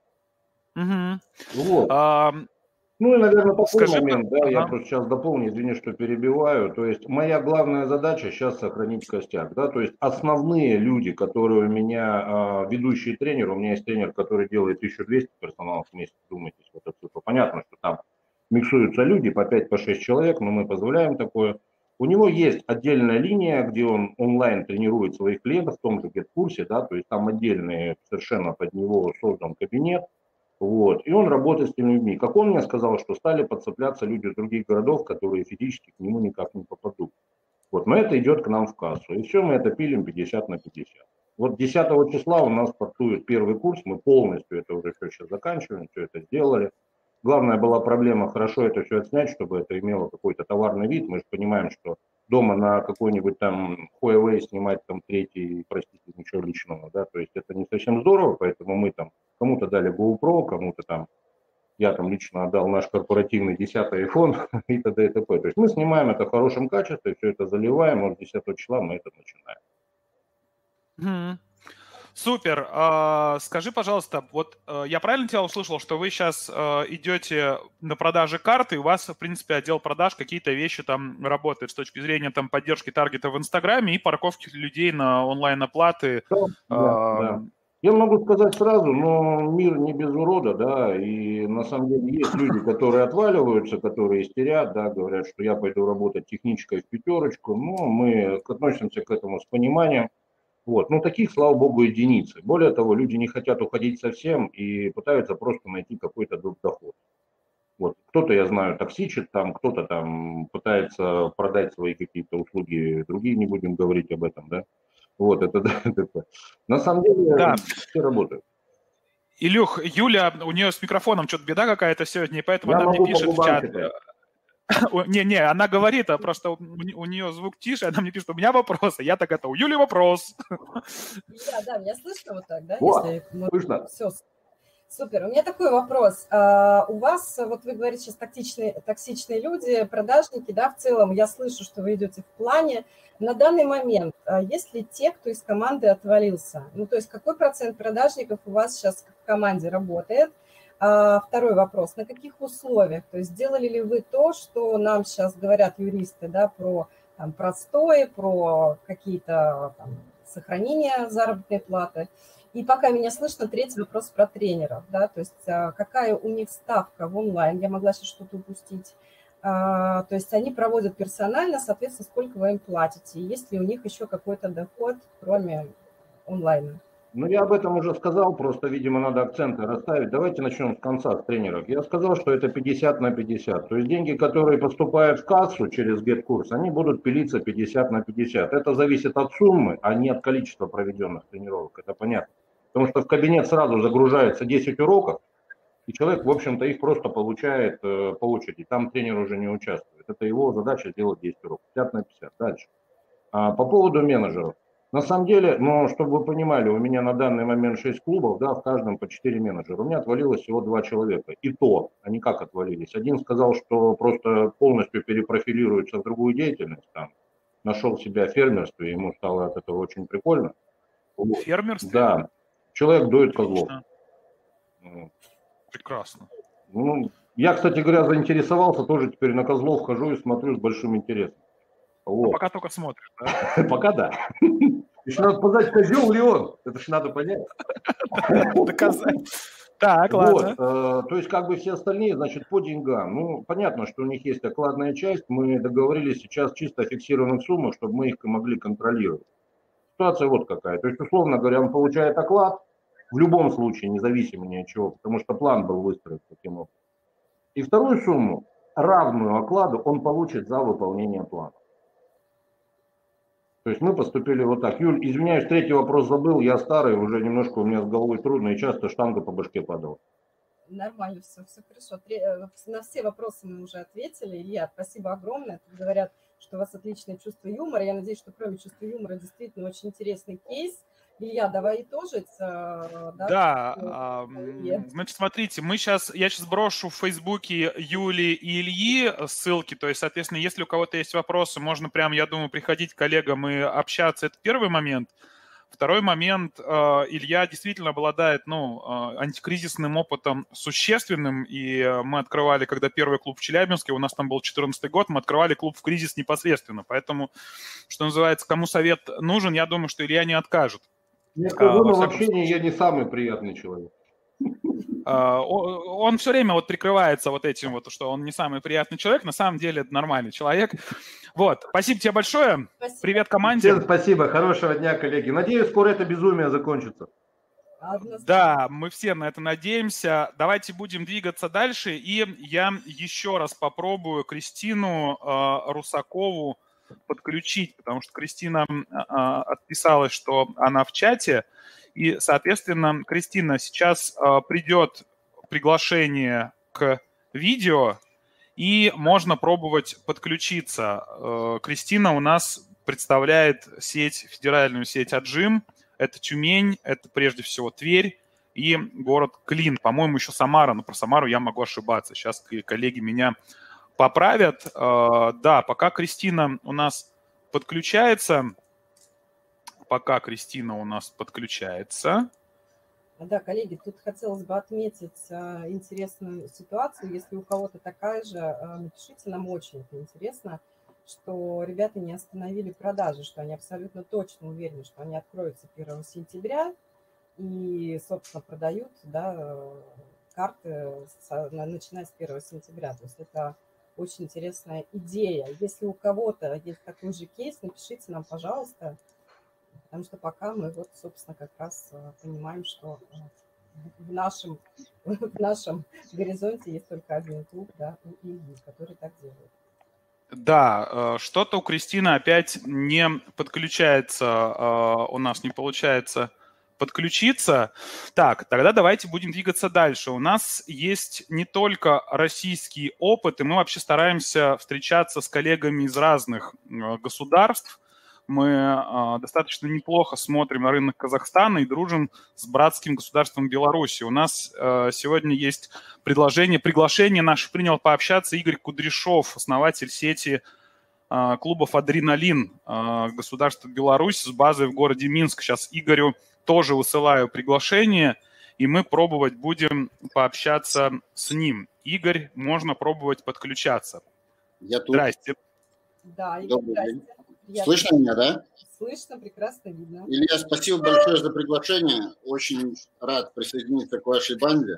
Угу. Вот. И, наверное, такой момент, да, я просто сейчас дополню, извини, что перебиваю. То есть моя главная задача сейчас сохранить костяк, да, то есть основные люди, которые у меня, ведущий тренер, у меня есть тренер, который делает 1200 персоналов в месяц, думаете, вот это цифра. Понятно, что там миксуются люди по 5-6 человек, но мы позволяем такое. У него есть отдельная линия, где он онлайн тренирует своих клиентов в том же GetCourse, да, то есть там отдельный совершенно под него создан кабинет. Вот. И он работает с теми людьми. Как он мне сказал, что стали подцепляться люди из других городов, которые физически к нему никак не попадут. Вот. Но это идет к нам в кассу. И все мы это пилим 50 на 50. Вот 10 числа у нас стартует первый курс. Мы полностью это уже все сейчас заканчиваем, все это сделали. Главная была проблема хорошо это все отснять, чтобы это имело какой-то товарный вид. Мы же понимаем, что дома на какой-нибудь там Huawei снимать там 3-й, простите, ничего личного, да, то есть это не совсем здорово, поэтому мы там кому-то дали GoPro, кому-то там, я там лично отдал наш корпоративный 10-й iPhone и т.д. и т.п. То есть мы снимаем это в хорошем качестве, все это заливаем, вот 10 числа мы это начинаем. Супер. Скажи, пожалуйста, вот я правильно тебя услышал, что вы сейчас идете на продажи карты, и у вас, в принципе, отдел продаж, какие-то вещи там работают с точки зрения там поддержки таргета в Инстаграме и парковки людей на онлайн-оплаты. Да. Я могу сказать сразу, но мир не без урода, да, и на самом деле есть люди, которые отваливаются, которые истерят, да, говорят, что я пойду работать техничкой в 5, но мы относимся к этому с пониманием. Вот. Ну, таких, слава богу, единицы. Более того, люди не хотят уходить совсем и пытаются просто найти какой-то доход. Вот. Кто-то, я знаю, токсичит там, кто-то там пытается продать свои какие-то услуги, другие не будем говорить об этом, да. Вот, это, да, это. На самом деле, Да. все работают. Илюх, Юля, у нее с микрофоном что-то беда какая-то сегодня, и поэтому Я она мне могу пишет по в губам чат. читать. Не, она говорит, а просто у нее звук тише, она мне пишет, у меня вопрос, а я так это, у Юли вопрос. Да, меня слышно вот так, да? Вот, Если слышно. все, супер. У меня такой вопрос. У вас, вот вы говорите сейчас токсичные люди, продажники, да, в целом, я слышу, что вы идете в плане. На данный момент, есть ли те, кто из команды отвалился? Ну, то есть какой процент продажников у вас сейчас в команде работает? Второй вопрос. На каких условиях? То есть сделали ли вы то, что нам сейчас говорят юристы, да, про там, простое, про какие-то там, сохранения заработной платы? И пока меня слышно, третий вопрос про тренеров, да, то есть какая у них ставка в онлайн, я могла сейчас что-то упустить, то есть они проводят персонально, соответственно, сколько вы им платите, есть ли у них еще какой-то доход, кроме онлайна? Ну, я об этом уже сказал, просто, видимо, надо акценты расставить. Давайте начнем с конца, с тренеров. Я сказал, что это 50 на 50. То есть деньги, которые поступают в кассу через GetCourse, они будут пилиться 50 на 50. Это зависит от суммы, а не от количества проведенных тренировок. Это понятно. Потому что в кабинет сразу загружается 10 уроков, и человек, в общем-то, их просто получает по очереди. Там тренер уже не участвует. Это его задача сделать 10 уроков. 50 на 50. Дальше. По поводу менеджеров. На самом деле, ну, чтобы вы понимали, у меня на данный момент 6 клубов, да, в каждом по 4 менеджера. У меня отвалилось всего 2 человека. И то, они как отвалились? Один сказал, что просто полностью перепрофилируется в другую деятельность, там, нашел себя в фермерстве, ему стало от этого очень прикольно. В фермерстве? Да. Человек дует козлов. Прекрасно. Ну, я, кстати говоря, заинтересовался, тоже теперь на козлов хожу и смотрю с большим интересом. Вот. Пока только смотришь, да? Пока да. Еще надо понять, козел ли он. Это же надо понять. Доказать. Так, ладно. То есть как бы все остальные, значит, по деньгам. Ну, понятно, что у них есть окладная часть. Мы договорились сейчас чисто о фиксированных суммах, чтобы мы их могли контролировать. Ситуация вот какая. То есть, условно говоря, он получает оклад в любом случае, независимо ни от чего, потому что план был выстроен таким образом. И вторую сумму, равную окладу, он получит за выполнение плана. То есть мы поступили вот так. Юль, извиняюсь, третий вопрос забыл, я старый, уже немножко у меня с головой трудно и часто штанга по башке падала. Нормально, все хорошо. На все вопросы мы уже ответили. Илья, спасибо огромное. Тут говорят, что у вас отличное чувство юмора. Я надеюсь, что кроме чувства юмора действительно очень интересный кейс. Илья, давай итожить. Да, значит, смотрите, я сейчас брошу в Фейсбуке Юли и Ильи ссылки, то есть, соответственно, если у кого-то есть вопросы, можно прям, я думаю, приходить к коллегам и общаться, это первый момент. Второй момент, Илья действительно обладает, антикризисным опытом существенным, и мы открывали, когда первый клуб в Челябинске, у нас там был 2014 год, мы открывали клуб в кризис непосредственно, поэтому, что называется, кому совет нужен, я думаю, что Илья не откажет. Мне скажу, в общении я не самый приятный человек. Он все время вот прикрывается вот этим вот, что он не самый приятный человек, на самом деле это нормальный человек. Вот, спасибо тебе большое. Спасибо. Привет команде. Всем спасибо, хорошего дня, коллеги. Надеюсь, скоро это безумие закончится. Да, мы все на это надеемся. Давайте будем двигаться дальше. И я еще раз попробую Кристину Русакову подключить, потому что Кристина отписалась, что она в чате. И, соответственно, Кристина, сейчас придет приглашение к видео, и можно пробовать подключиться. Кристина у нас представляет федеральную сеть «Отжим». Это Тюмень, это прежде всего Тверь и город Клин. По-моему, еще Самара, но про Самару я могу ошибаться. Сейчас коллеги меня поправят. Да, пока Кристина у нас подключается. Да, коллеги, тут хотелось бы отметить интересную ситуацию. Если у кого-то такая же, напишите, нам очень это интересно, что ребята не остановили продажи, что они абсолютно точно уверены, что они откроются 1 сентября и, собственно, продают, да, карты, начиная с 1 сентября. То есть это очень интересная идея. Если у кого-то есть такой же кейс, напишите нам, пожалуйста, Потому что пока мы вот, собственно, как раз понимаем, что в нашем горизонте есть только один клуб, да, Ильи, который так делает. Да, что-то у Кристины опять не подключается, у нас не получается подключиться. Так, тогда давайте будем двигаться дальше. У нас есть не только российский опыт, и мы вообще стараемся встречаться с коллегами из разных государств. Мы достаточно неплохо смотрим на рынок Казахстана и дружим с братским государством Беларуси. У нас сегодня есть приглашение наше принял пообщаться Игорь Кудряшов, основатель сети клубов «Адреналин» государства Беларусь с базой в городе Минск. Сейчас Игорю тоже высылаю приглашение, и мы пробовать будем пообщаться с ним. Игорь, можно пробовать подключаться. Я тут. Здрасте. Да, Игорь, Добрый здрасте. день. Слышно меня, да? Слышно, прекрасно видно. Илья, спасибо большое за приглашение. Очень рад присоединиться к вашей банде.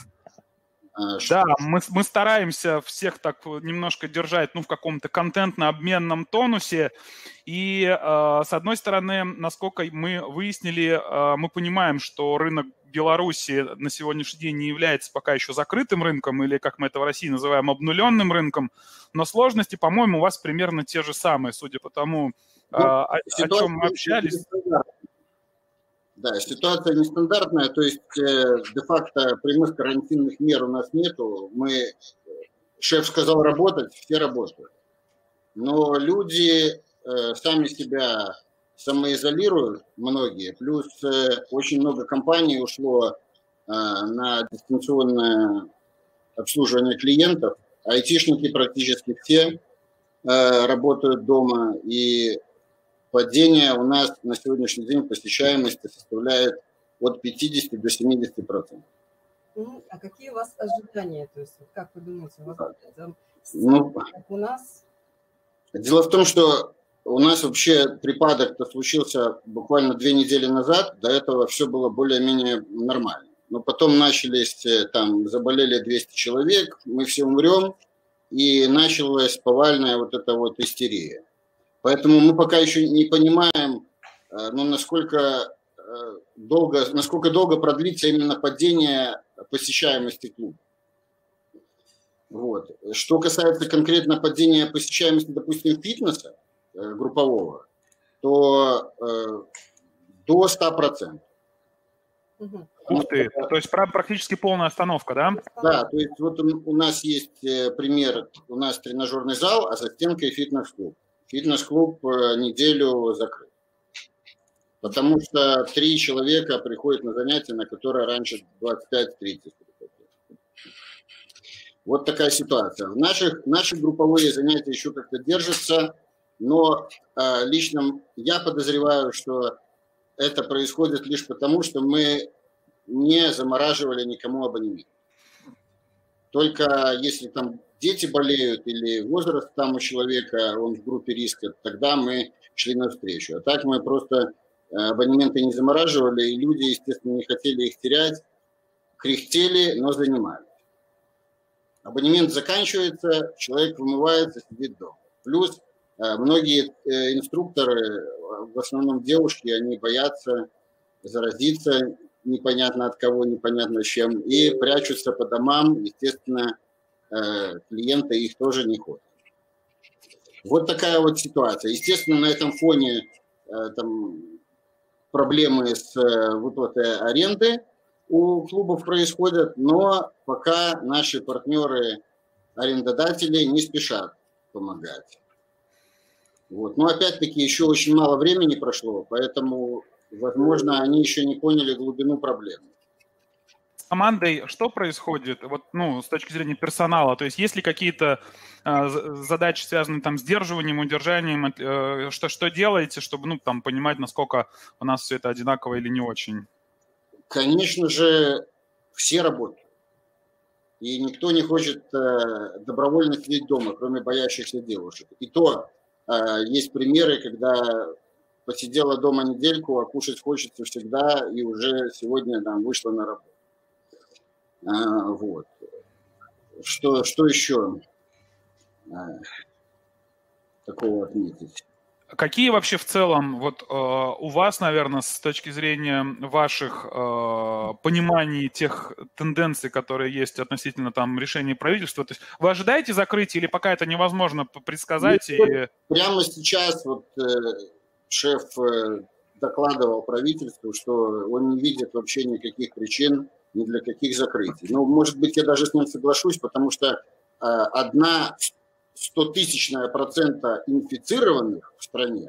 Да, мы стараемся всех так немножко держать, в каком-то контентно-обменном тонусе. И, с одной стороны, насколько мы выяснили, мы понимаем, что рынок Беларуси на сегодняшний день не является пока еще закрытым рынком, или, как мы это в России называем, обнуленным рынком. Но сложности, по-моему, у вас примерно те же самые, судя по тому, о чем мы общались. Да, ситуация нестандартная, то есть де-факто прямых карантинных мер у нас нету. Шеф сказал работать, все работают. Но люди сами себя самоизолируют, многие, плюс очень много компаний ушло на дистанционное обслуживание клиентов. Айтишники практически все работают дома, и падение у нас на сегодняшний день посещаемости составляет от 50 до 70%. А какие у вас ожидания? То есть, как вы думаете, у вас как у нас? Дело в том, что у нас вообще припадок-то случился буквально 2 недели назад. До этого все было более-менее нормально. Но потом начались, заболели 200 человек, мы все умрем, и началась повальная вот эта вот истерия. Поэтому мы пока еще не понимаем, насколько долго продлится именно падение посещаемости клуба. Вот. Что касается конкретно падения посещаемости, допустим, фитнеса группового, то до 100%. Ух ты, то есть практически полная остановка, да? Да, то есть вот у нас есть пример, у нас тренажерный зал, а за стенкой фитнес-клуб. Фитнес-клуб неделю закрыт. Потому что 3 человека приходят на занятия, на которые раньше 25-30. Вот такая ситуация. Наши групповые занятия еще как-то держатся, но лично я подозреваю, что это происходит лишь потому, что мы не замораживали никому абонемент. Только если там дети болеют или возраст там у человека, он в группе риска, тогда мы шли навстречу. А так мы просто абонементы не замораживали, и люди, естественно, не хотели их терять, кряхтели, но занимались. Абонемент заканчивается, человек вымывается, сидит дома. Плюс многие инструкторы, в основном девушки, они боятся заразиться непонятно от кого, непонятно с чем, и прячутся по домам, естественно, клиенты их тоже не ходят. Вот такая вот ситуация. Естественно, на этом фоне проблемы с выплатой аренды у клубов происходят, но пока наши партнеры-арендодатели не спешат помогать. Вот. Но опять-таки еще очень мало времени прошло, поэтому, возможно, они еще не поняли глубину проблемы. С командой что происходит, с точки зрения персонала? То есть есть ли какие-то задачи, связанные с сдерживанием, удержанием? Что делаете, чтобы понимать, насколько у нас все это одинаково или не очень? Конечно же, все работают. И никто не хочет добровольно сидеть дома, кроме боящихся девушек. И то есть примеры, когда посидела дома недельку, а кушать хочется всегда, и уже сегодня вышла на работу. Вот. Что еще такого отметить? Какие вообще в целом, вот у вас, наверное, с точки зрения ваших пониманий тех тенденций, которые есть относительно там решений правительства, то есть вы ожидаете закрытия или пока это невозможно предсказать? Прямо сейчас вот шеф докладывал правительству, что он не видит вообще никаких причин ни для каких закрытий. Ну, может быть, я даже с ним соглашусь, потому что одна 100-тысячная% инфицированных в стране,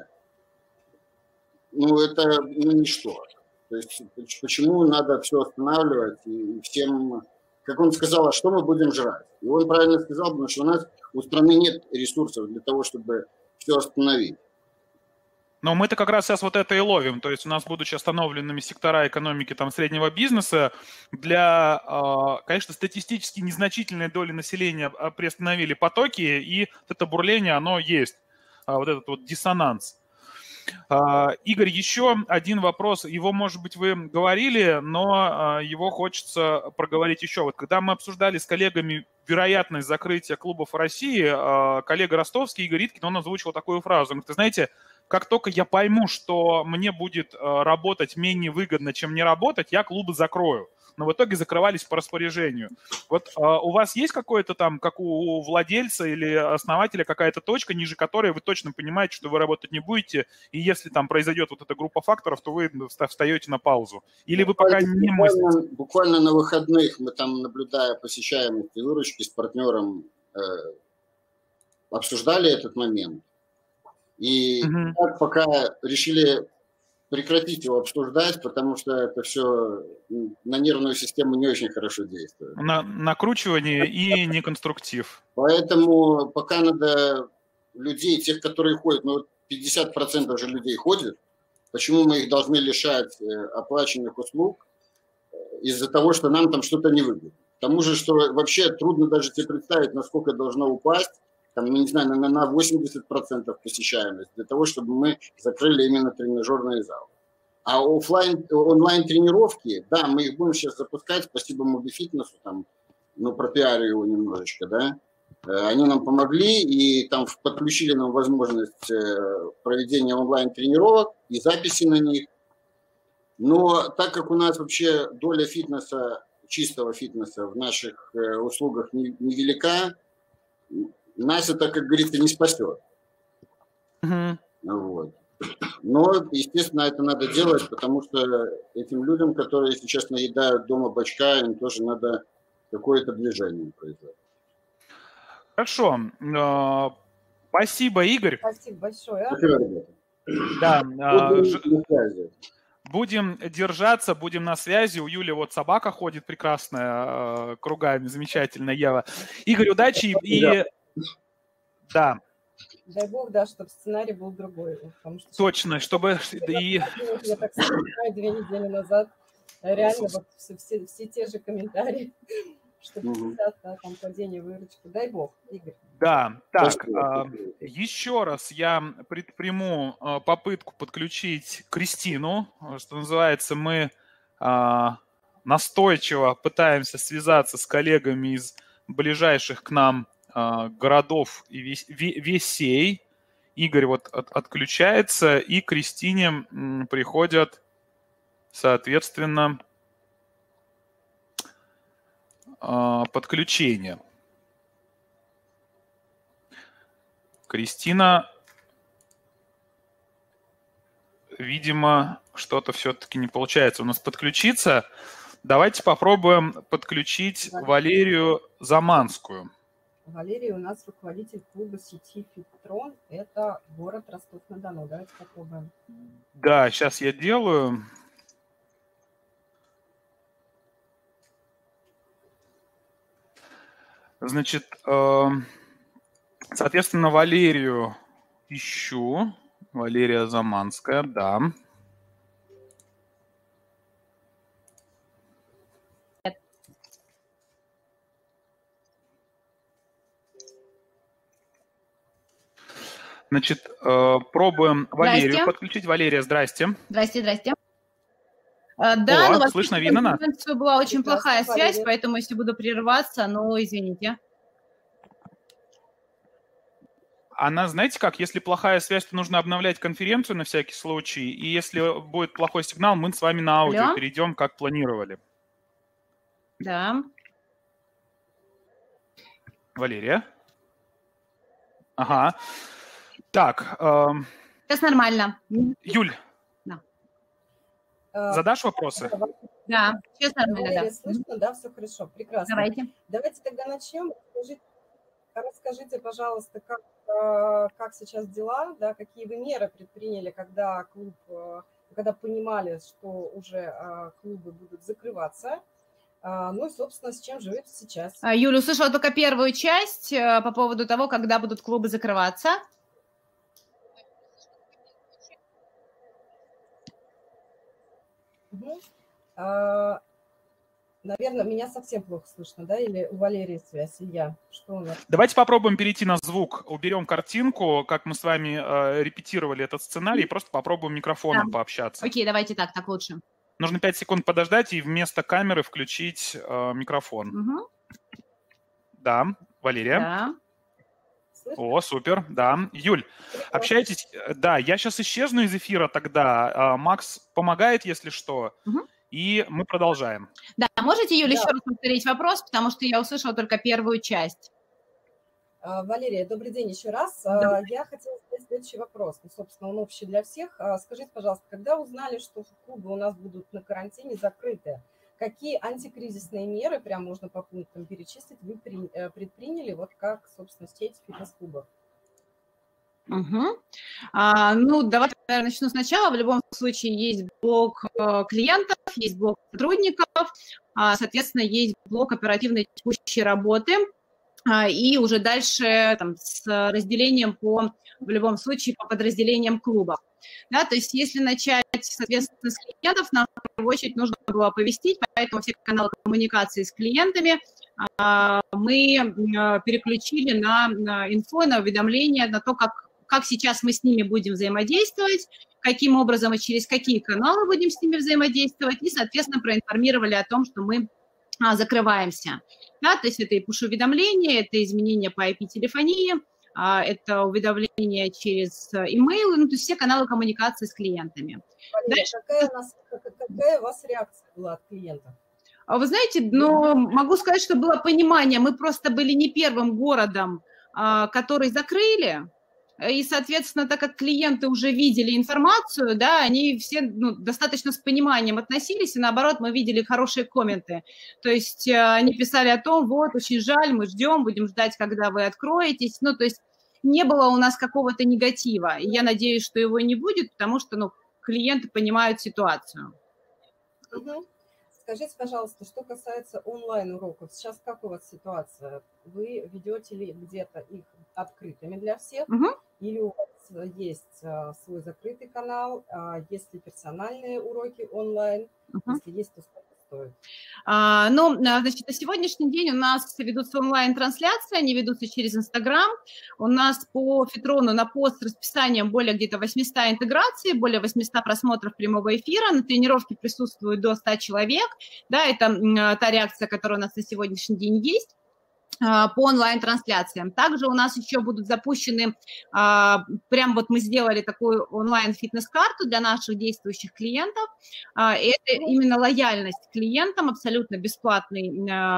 ну, это ничто. То есть почему надо все останавливать и всем, как он сказал, а что мы будем жрать? И он правильно сказал, потому что у страны нет ресурсов для того, чтобы все остановить. Но мы-то как раз сейчас вот это и ловим. То есть у нас, будучи остановленными сектора экономики там, среднего бизнеса, для, конечно, статистически незначительной доли населения приостановили потоки, и это бурление, оно есть. Вот этот вот диссонанс. Игорь, еще один вопрос. Его, может быть, вы говорили, но его хочется проговорить еще. Вот когда мы обсуждали с коллегами вероятность закрытия клубов в России, коллега ростовский Игорь Риткин, он озвучил такую фразу. Он говорит, ты знаете, как только я пойму, что мне будет работать менее выгодно, чем не работать, я клубы закрою. Но в итоге закрывались по распоряжению. Вот у вас есть какое-то там, как у владельца или основателя, какая-то точка, ниже которой вы точно понимаете, что вы работать не будете, и если там произойдет вот эта группа факторов, то вы встаете на паузу? Или вы пока не мыслите? Буквально на выходных мы там, наблюдая посещаемость и выручки с партнером, обсуждали этот момент. И так пока решили прекратить его обсуждать, потому что это все на нервную систему не очень хорошо действует. Накручивание и неконструктив. Поэтому пока надо людей, тех, которые ходят, ну 50% же людей ходят, почему мы их должны лишать оплаченных услуг из-за того, что нам там что-то не выгодно. К тому же, что вообще трудно даже себе представить, насколько должно упасть, там, не знаю, на 80% посещаемость, для того, чтобы мы закрыли именно тренажерные залы. А онлайн-тренировки, да, мы их будем сейчас запускать, спасибо Мобифитнесу, там, ну, пропиарю его немножечко, да, они нам помогли и там подключили нам возможность проведения онлайн-тренировок и записи на них. Но так как у нас вообще доля фитнеса, чистого фитнеса в наших услугах невелика, нас это, как говорится, не спасет. Вот. Но, естественно, это надо делать, потому что этим людям, которые сейчас наедают дома бачка, им тоже надо какое-то движение производить. Хорошо. Спасибо, Игорь. Спасибо большое. Спасибо, ребята. Да. Будем Будем держаться, будем на связи. У Юли вот собака ходит прекрасная, кругами, замечательная Ева. Игорь, удачи и... Да. Дай бог, да, чтобы сценарий был другой. Потому что точно, чтобы... Я так сказала, 2 недели назад реально вот все те же комментарии, что 50, да, там падение выручки. Дай бог, Игорь. Да, так, еще раз я предприму попытку подключить Кристину, что называется, мы настойчиво пытаемся связаться с коллегами из ближайших к нам городов и весей. Игорь вот отключается, и Кристине приходят, соответственно, подключения. Кристина, видимо, что-то все-таки не получается у нас подключиться. Давайте попробуем подключить Валерию Заманскую. Валерий у нас руководитель клуба сети «Фиттрон». Это город Ростов-на-Дону. Давайте попробуем. Да, сейчас я делаю. Значит, соответственно, Валерию ищу. Валерия Заманская, да. Значит, пробуем Валерию подключить. Валерия, здрасте. Здрасте. Да, но слышно, видно нас. Была очень плохая связь, поэтому если буду прерываться, ну, извините. Она, знаете как, если плохая связь, то нужно обновлять конференцию на всякий случай, и если будет плохой сигнал, мы с вами на аудио Алло? перейдем, как планировали. Да. Валерия? Ага. Так, Сейчас нормально. Юль, А, задашь вопросы? Да, сейчас нормально, Валерия, да. слышно, да, все хорошо, прекрасно. Давайте. Давайте тогда начнем. Расскажите, пожалуйста, как сейчас дела, да, какие вы меры предприняли, когда когда понимали, что уже клубы будут закрываться, ну и, собственно, с чем живете сейчас? Юля, услышала только первую часть по поводу того, когда будут клубы закрываться. Угу. Наверное, меня совсем плохо слышно, да, или у Валерии связь, Илья? Что у нас? Давайте попробуем перейти на звук. Уберем картинку, как мы с вами репетировали этот сценарий, и просто попробуем микрофоном пообщаться. Окей, давайте так лучше. Нужно 5 секунд подождать и вместо камеры включить микрофон. Угу. Да, Валерия. Да. Слышно? О, супер, да. Юль, общайтесь. Да, я сейчас исчезну из эфира тогда. Макс помогает, если что. Угу. И мы продолжаем. Да, можете, Юля, Да. еще раз повторить вопрос, потому что я услышала только первую часть. Валерия, добрый день еще раз. Да. Я хотела задать следующий вопрос. Ну, собственно, он общий для всех. Скажите, пожалуйста, когда узнали, что клубы у нас будут на карантине закрыты, какие антикризисные меры, прям можно по пунктам перечислить, вы предприняли, вот как, собственно, сеть фитнес-клубов? Угу. Ну, давайте, наверное, начну сначала. В любом случае есть блок клиентов, есть блок сотрудников, соответственно, есть блок оперативной текущей работы, и уже дальше там, с разделением в любом случае по подразделениям клубов. Да, то есть если начать, соответственно, с клиентов, нам в первую очередь нужно было оповестить, поэтому все каналы коммуникации с клиентами мы переключили на инфо, на уведомления, на то, как сейчас мы с ними будем взаимодействовать, каким образом и через какие каналы будем с ними взаимодействовать, и, соответственно, проинформировали о том, что мы закрываемся. Да, то есть это и push-уведомления, это изменения по IP-телефонии, это уведомления через email, ну, то есть все каналы коммуникации с клиентами. Валерия, какая у вас реакция была от клиентов? Вы знаете, но могу сказать, что было понимание, мы просто были не первым городом, который закрыли, и, соответственно, так как клиенты уже видели информацию, да, они все достаточно с пониманием относились, и наоборот, мы видели хорошие комменты. То есть они писали о том, вот, очень жаль, мы ждем, будем ждать, когда вы откроетесь. Ну, то есть не было у нас какого-то негатива. И я надеюсь, что его не будет, потому что, клиенты понимают ситуацию. Угу. Скажите, пожалуйста, что касается онлайн-уроков, сейчас как у вас ситуация? Вы ведете ли где-то их открытыми для всех? Или у вас есть свой закрытый канал, есть ли персональные уроки онлайн? Если есть, то сколько стоит? Значит, на сегодняшний день у нас ведутся онлайн-трансляции, они ведутся через Инстаграм. У нас по Фитрону на пост с расписанием более где-то 800 интеграций, более 800 просмотров прямого эфира. На тренировке присутствует до 100 человек. Да, это та реакция, которая у нас на сегодняшний день есть по онлайн-трансляциям. Также у нас еще будут запущены, прям вот мы сделали такую онлайн-фитнес-карту для наших действующих клиентов. Это именно лояльность клиентам, абсолютно бесплатные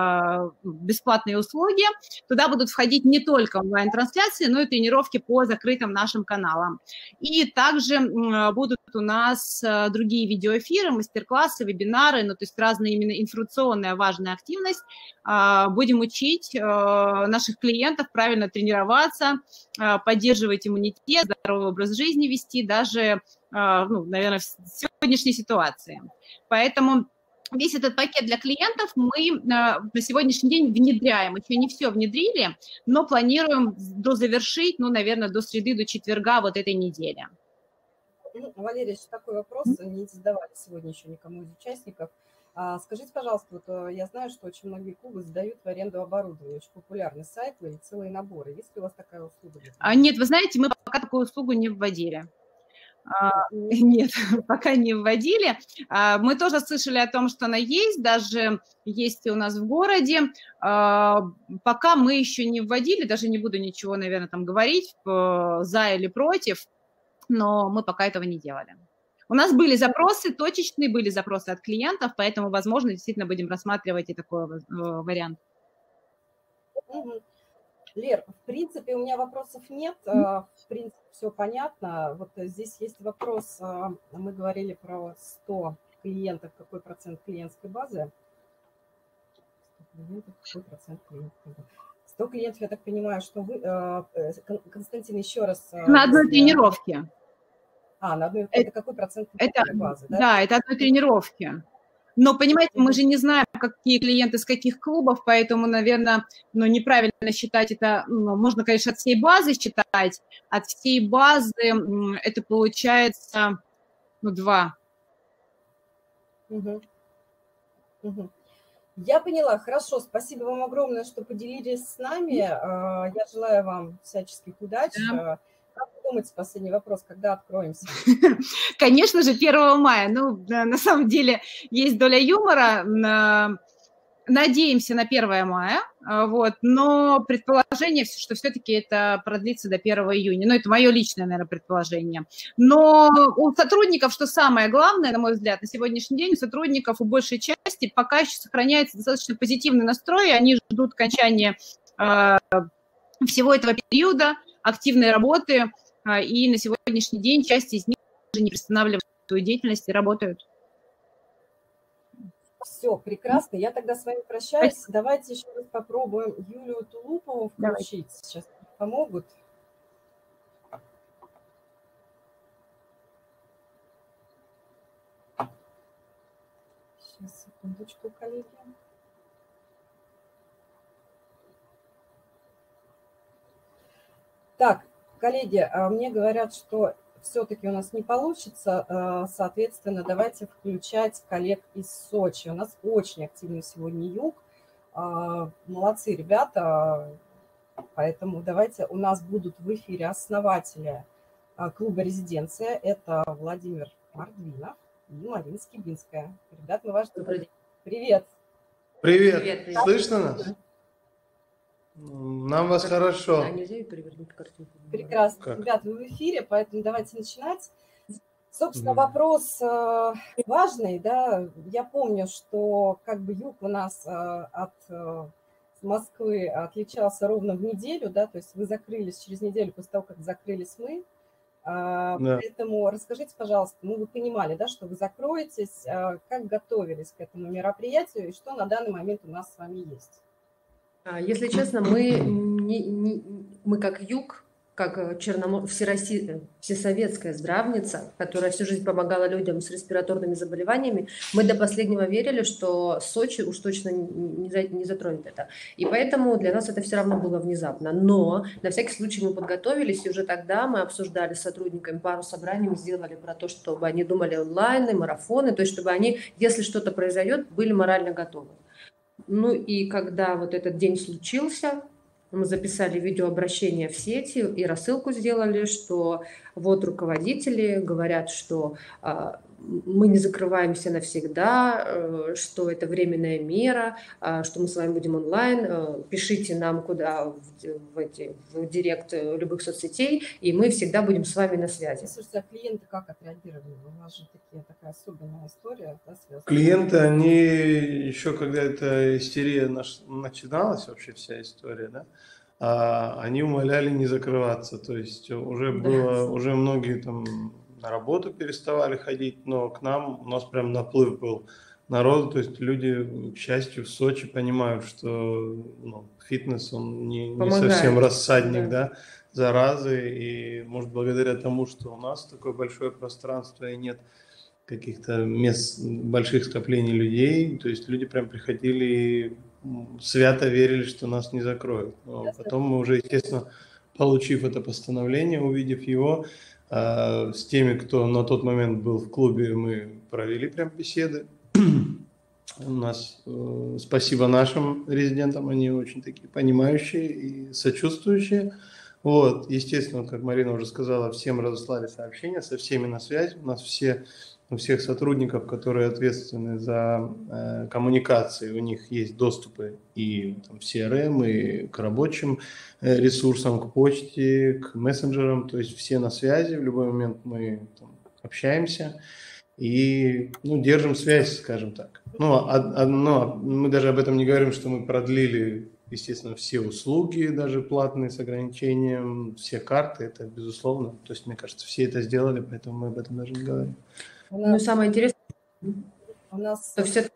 услуги. Туда будут входить не только онлайн-трансляции, но и тренировки по закрытым нашим каналам. И также будут у нас другие видеоэфиры, мастер-классы, вебинары, то есть разная именно информационная важная активность. Будем учить наших клиентов правильно тренироваться, поддерживать иммунитет, здоровый образ жизни вести, даже, наверное, в сегодняшней ситуации. Поэтому весь этот пакет для клиентов мы на сегодняшний день внедряем. Еще не все внедрили, но планируем дозавершить, наверное, до среды, до четверга вот этой недели. Валерия, еще такой вопрос, не задавали сегодня еще никому из участников. Скажите, пожалуйста, вот я знаю, что очень многие клубы сдают в аренду оборудование, очень популярны сайты и целые наборы. Есть ли у вас такая услуга? Нет, вы знаете, мы пока такую услугу не вводили. Нет, пока не вводили. Мы тоже слышали о том, что она есть, даже есть и у нас в городе. Пока мы еще не вводили, даже не буду ничего, наверное, там говорить за или против, но мы пока этого не делали. У нас были запросы точечные, были запросы от клиентов, поэтому, возможно, действительно будем рассматривать и такой вариант. Лер, в принципе, у меня вопросов нет, в принципе, все понятно. Вот здесь есть вопрос, мы говорили про 100 клиентов, какой процент клиентской базы? 100 клиентов, какой процент клиентской базы? 100 клиентов, я так понимаю, что вы, Константин, еще раз. На одной тренировке. На одной, это какой процент клиентской базы? Да? Да, это одной тренировки. Но, понимаете, мы же не знаем, какие клиенты с каких клубов, поэтому, наверное, неправильно считать это. Можно, конечно, от всей базы считать. От всей базы это получается 2. Я поняла, хорошо. Спасибо вам огромное, что поделились с нами. Я желаю вам всяческих удач. Да. Как вы думаете, последний вопрос, когда откроемся? Конечно же, 1 мая. На самом деле есть доля юмора. Надеемся на 1 мая, но предположение, что все-таки это продлится до 1 июня. Это мое личное, наверное, предположение. Но у сотрудников, что самое главное, на мой взгляд, на сегодняшний день, у сотрудников, у большей части пока еще сохраняется достаточно позитивный настрой, они ждут окончания всего этого периода, активной работы, и на сегодняшний день часть из них уже не приостанавливают свою деятельность и работают. Все, прекрасно. Я тогда с вами прощаюсь. Спасибо. Давайте еще раз попробуем Юлию Тулупову включить. Давай. Сейчас помогут. Сейчас, секундочку, коллеги. Так, коллеги, мне говорят, что все-таки у нас не получится, соответственно, давайте включать коллег из Сочи. У нас очень активный сегодня юг. Молодцы ребята, поэтому давайте, у нас будут в эфире основатели клуба «Резиденция». Это Владимир Мордвинов и Марина Скибинская. Ребят, мы вас ждем. Привет. Привет. Слышно нас? Нам вас хорошо. Прекрасно. Как? Ребят, вы в эфире, поэтому давайте начинать. Собственно, вопрос важный, да. Я помню, что как бы юг у нас от Москвы отличался ровно в неделю, да, то есть вы закрылись через неделю после того, как закрылись мы. Да. Поэтому расскажите, пожалуйста, вы понимали, да, что вы закроетесь, как готовились к этому мероприятию и что на данный момент у нас с вами есть? Если честно, мы как юг, как всесоветская здравница, которая всю жизнь помогала людям с респираторными заболеваниями, мы до последнего верили, что Сочи уж точно не затронет это. И поэтому для нас это все равно было внезапно. Но на всякий случай мы подготовились, и уже тогда мы обсуждали с сотрудниками, пару собраний мы сделали про то, чтобы они думали онлайн, марафоны, то есть чтобы они, если что-то произойдет, были морально готовы. И когда вот этот день случился, мы записали видеообращение в сети и рассылку сделали, что вот руководители говорят, что мы не закрываемся навсегда, что это временная мера, что мы с вами будем онлайн, пишите нам куда в директ любых соцсетей, и мы всегда будем с вами на связи. Слушайте, а клиенты как отреагировали? У нас же такая особенная история. Да, клиенты, они еще когда эта истерия начиналась, вообще вся история, да, они умоляли не закрываться, то есть уже многие там на работу переставали ходить, но к нам у нас прям наплыв был народу, то есть люди, к счастью, в Сочи понимают, что фитнес, он не совсем рассадник, да, заразы, и может благодаря тому, что у нас такое большое пространство и нет каких-то мест больших скоплений людей, то есть люди прям приходили и свято верили, что нас не закроют. Но потом мы уже, естественно, получив это постановление, увидев его, с теми, кто на тот момент был в клубе, мы провели прям беседы. У нас, спасибо нашим резидентам, они очень такие понимающие и сочувствующие. Вот, естественно, как Марина уже сказала, всем разослали сообщения, со всеми на связи. У нас у всех сотрудников, которые ответственны за коммуникации, у них есть доступы и в CRM, и к рабочим ресурсам, к почте, к мессенджерам. То есть все на связи, в любой момент мы общаемся и держим связь, скажем так. Но мы даже об этом не говорим, что мы продлили, естественно, все услуги, даже платные с ограничением, все карты, это безусловно. То есть, мне кажется, все это сделали, поэтому мы об этом даже не говорим. Ну и самое интересное, у нас что все...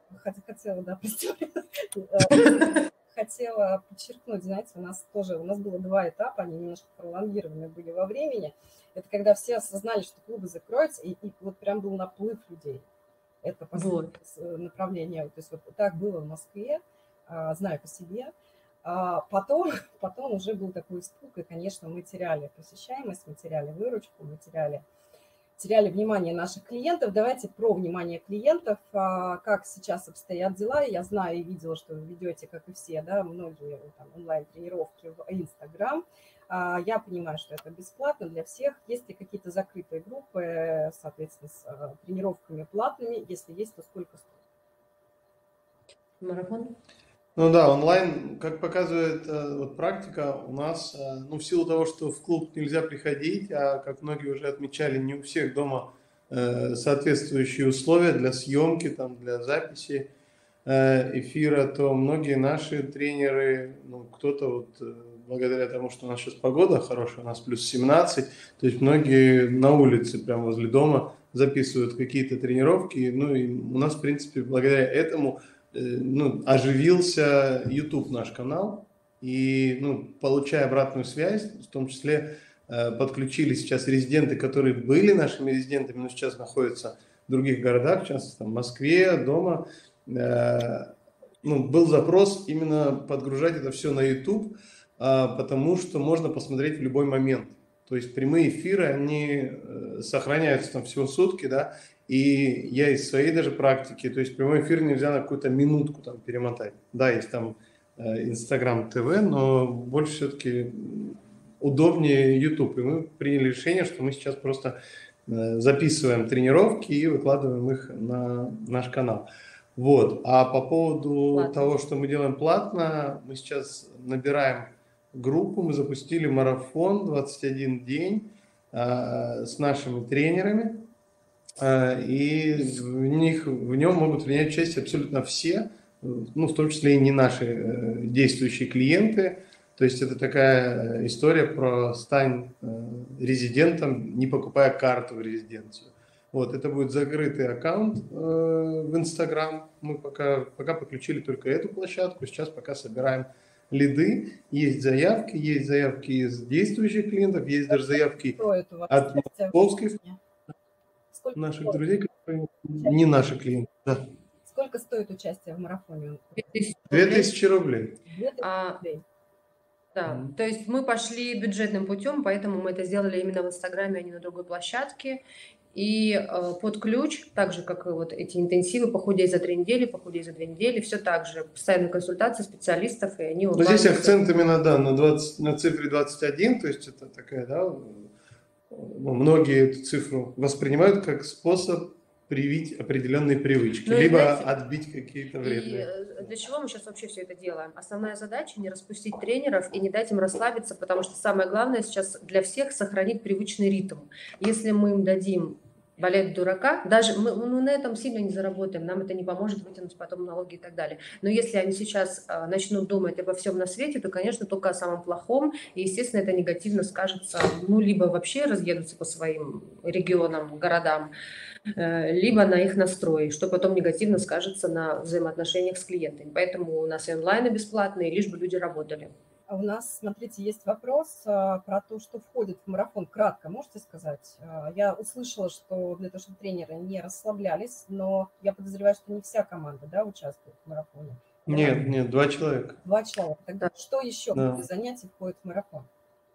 хотела подчеркнуть, знаете, у нас было 2 этапа, они немножко пролонгированы были во времени. Это когда все осознали, что клубы закроются, и вот прям был наплыв людей. Это направление. То есть вот так было в Москве, знаю по себе. Потом уже был такой испуг, и, конечно, мы теряли посещаемость, мы теряли выручку, мы теряли внимание наших клиентов. Давайте про внимание клиентов, как сейчас обстоят дела. Я знаю и видела, что вы ведете, как и все, да, многие онлайн-тренировки в Инстаграм. Я понимаю, что это бесплатно для всех. Есть ли какие-то закрытые группы, соответственно, с тренировками платными? Если есть, то сколько стоит? Марафон? Ну да, онлайн, как показывает практика, у нас, в силу того, что в клуб нельзя приходить, а как многие уже отмечали, не у всех дома соответствующие условия для съемки, для записи эфира, то многие наши тренеры, кто-то благодаря тому, что у нас сейчас погода хорошая, у нас плюс 17, то есть многие на улице, прямо возле дома записывают какие-то тренировки, и у нас, в принципе, благодаря этому оживился YouTube наш канал, и получая обратную связь, в том числе подключились сейчас резиденты, которые были нашими резидентами, но сейчас находятся в других городах, в частности, в Москве, дома. Был запрос именно подгружать это все на YouTube, потому что можно посмотреть в любой момент. То есть прямые эфиры, они сохраняются всего сутки, да, и я из своей даже практики, то есть прямой эфир нельзя на какую-то минутку перемотать. Да, есть Instagram ТВ, но больше все-таки удобнее YouTube. И мы приняли решение, что мы сейчас просто записываем тренировки и выкладываем их на наш канал. Вот. А по поводу того, что мы делаем платно, мы сейчас набираем группу, мы запустили марафон 21 день с нашими тренерами. И в нем могут принять участие абсолютно все, в том числе и не наши действующие клиенты. То есть это такая история про стань резидентом, не покупая карту в резиденцию. Вот, это будет закрытый аккаунт в Instagram. Мы пока подключили только эту площадку, сейчас пока собираем лиды. Есть заявки из действующих клиентов, есть даже заявки от московских наших друзей, которые не наши клиенты. Да. Сколько стоит участие в марафоне? 2000 рублей. 2000 рублей. Да, то есть мы пошли бюджетным путем, поэтому мы это сделали именно в Инстаграме, а не на другой площадке. И под ключ, так же, как и эти интенсивы, похудей за 3 недели, похудей за 2 недели, все так же. Постоянные консультации специалистов, и они... Но здесь акцент именно, на цифре 21, то есть это такая, многие эту цифру воспринимают как способ привить определенные привычки, либо отбить какие-то вредные. И для чего мы сейчас вообще все это делаем? Основная задача – не распустить тренеров и не дать им расслабиться, потому что самое главное сейчас для всех – сохранить привычный ритм. Если мы им дадим валять дурака, даже мы на этом сильно не заработаем, нам это не поможет вытянуть потом налоги и так далее. Но если они сейчас начнут думать обо всем на свете, то, конечно, только о самом плохом, и, естественно, это негативно скажется, либо вообще разъедутся по своим регионам, городам, либо на их настрое, что потом негативно скажется на взаимоотношениях с клиентами. Поэтому у нас и онлайны бесплатные, лишь бы люди работали. У нас, смотрите, есть вопрос про то, что входит в марафон. Кратко можете сказать? Я услышала, что для того, чтобы тренеры не расслаблялись, но я подозреваю, что не вся команда, участвует в марафоне. Нет, 2 человека. 2 человека. Тогда что еще для занятий входит в марафон?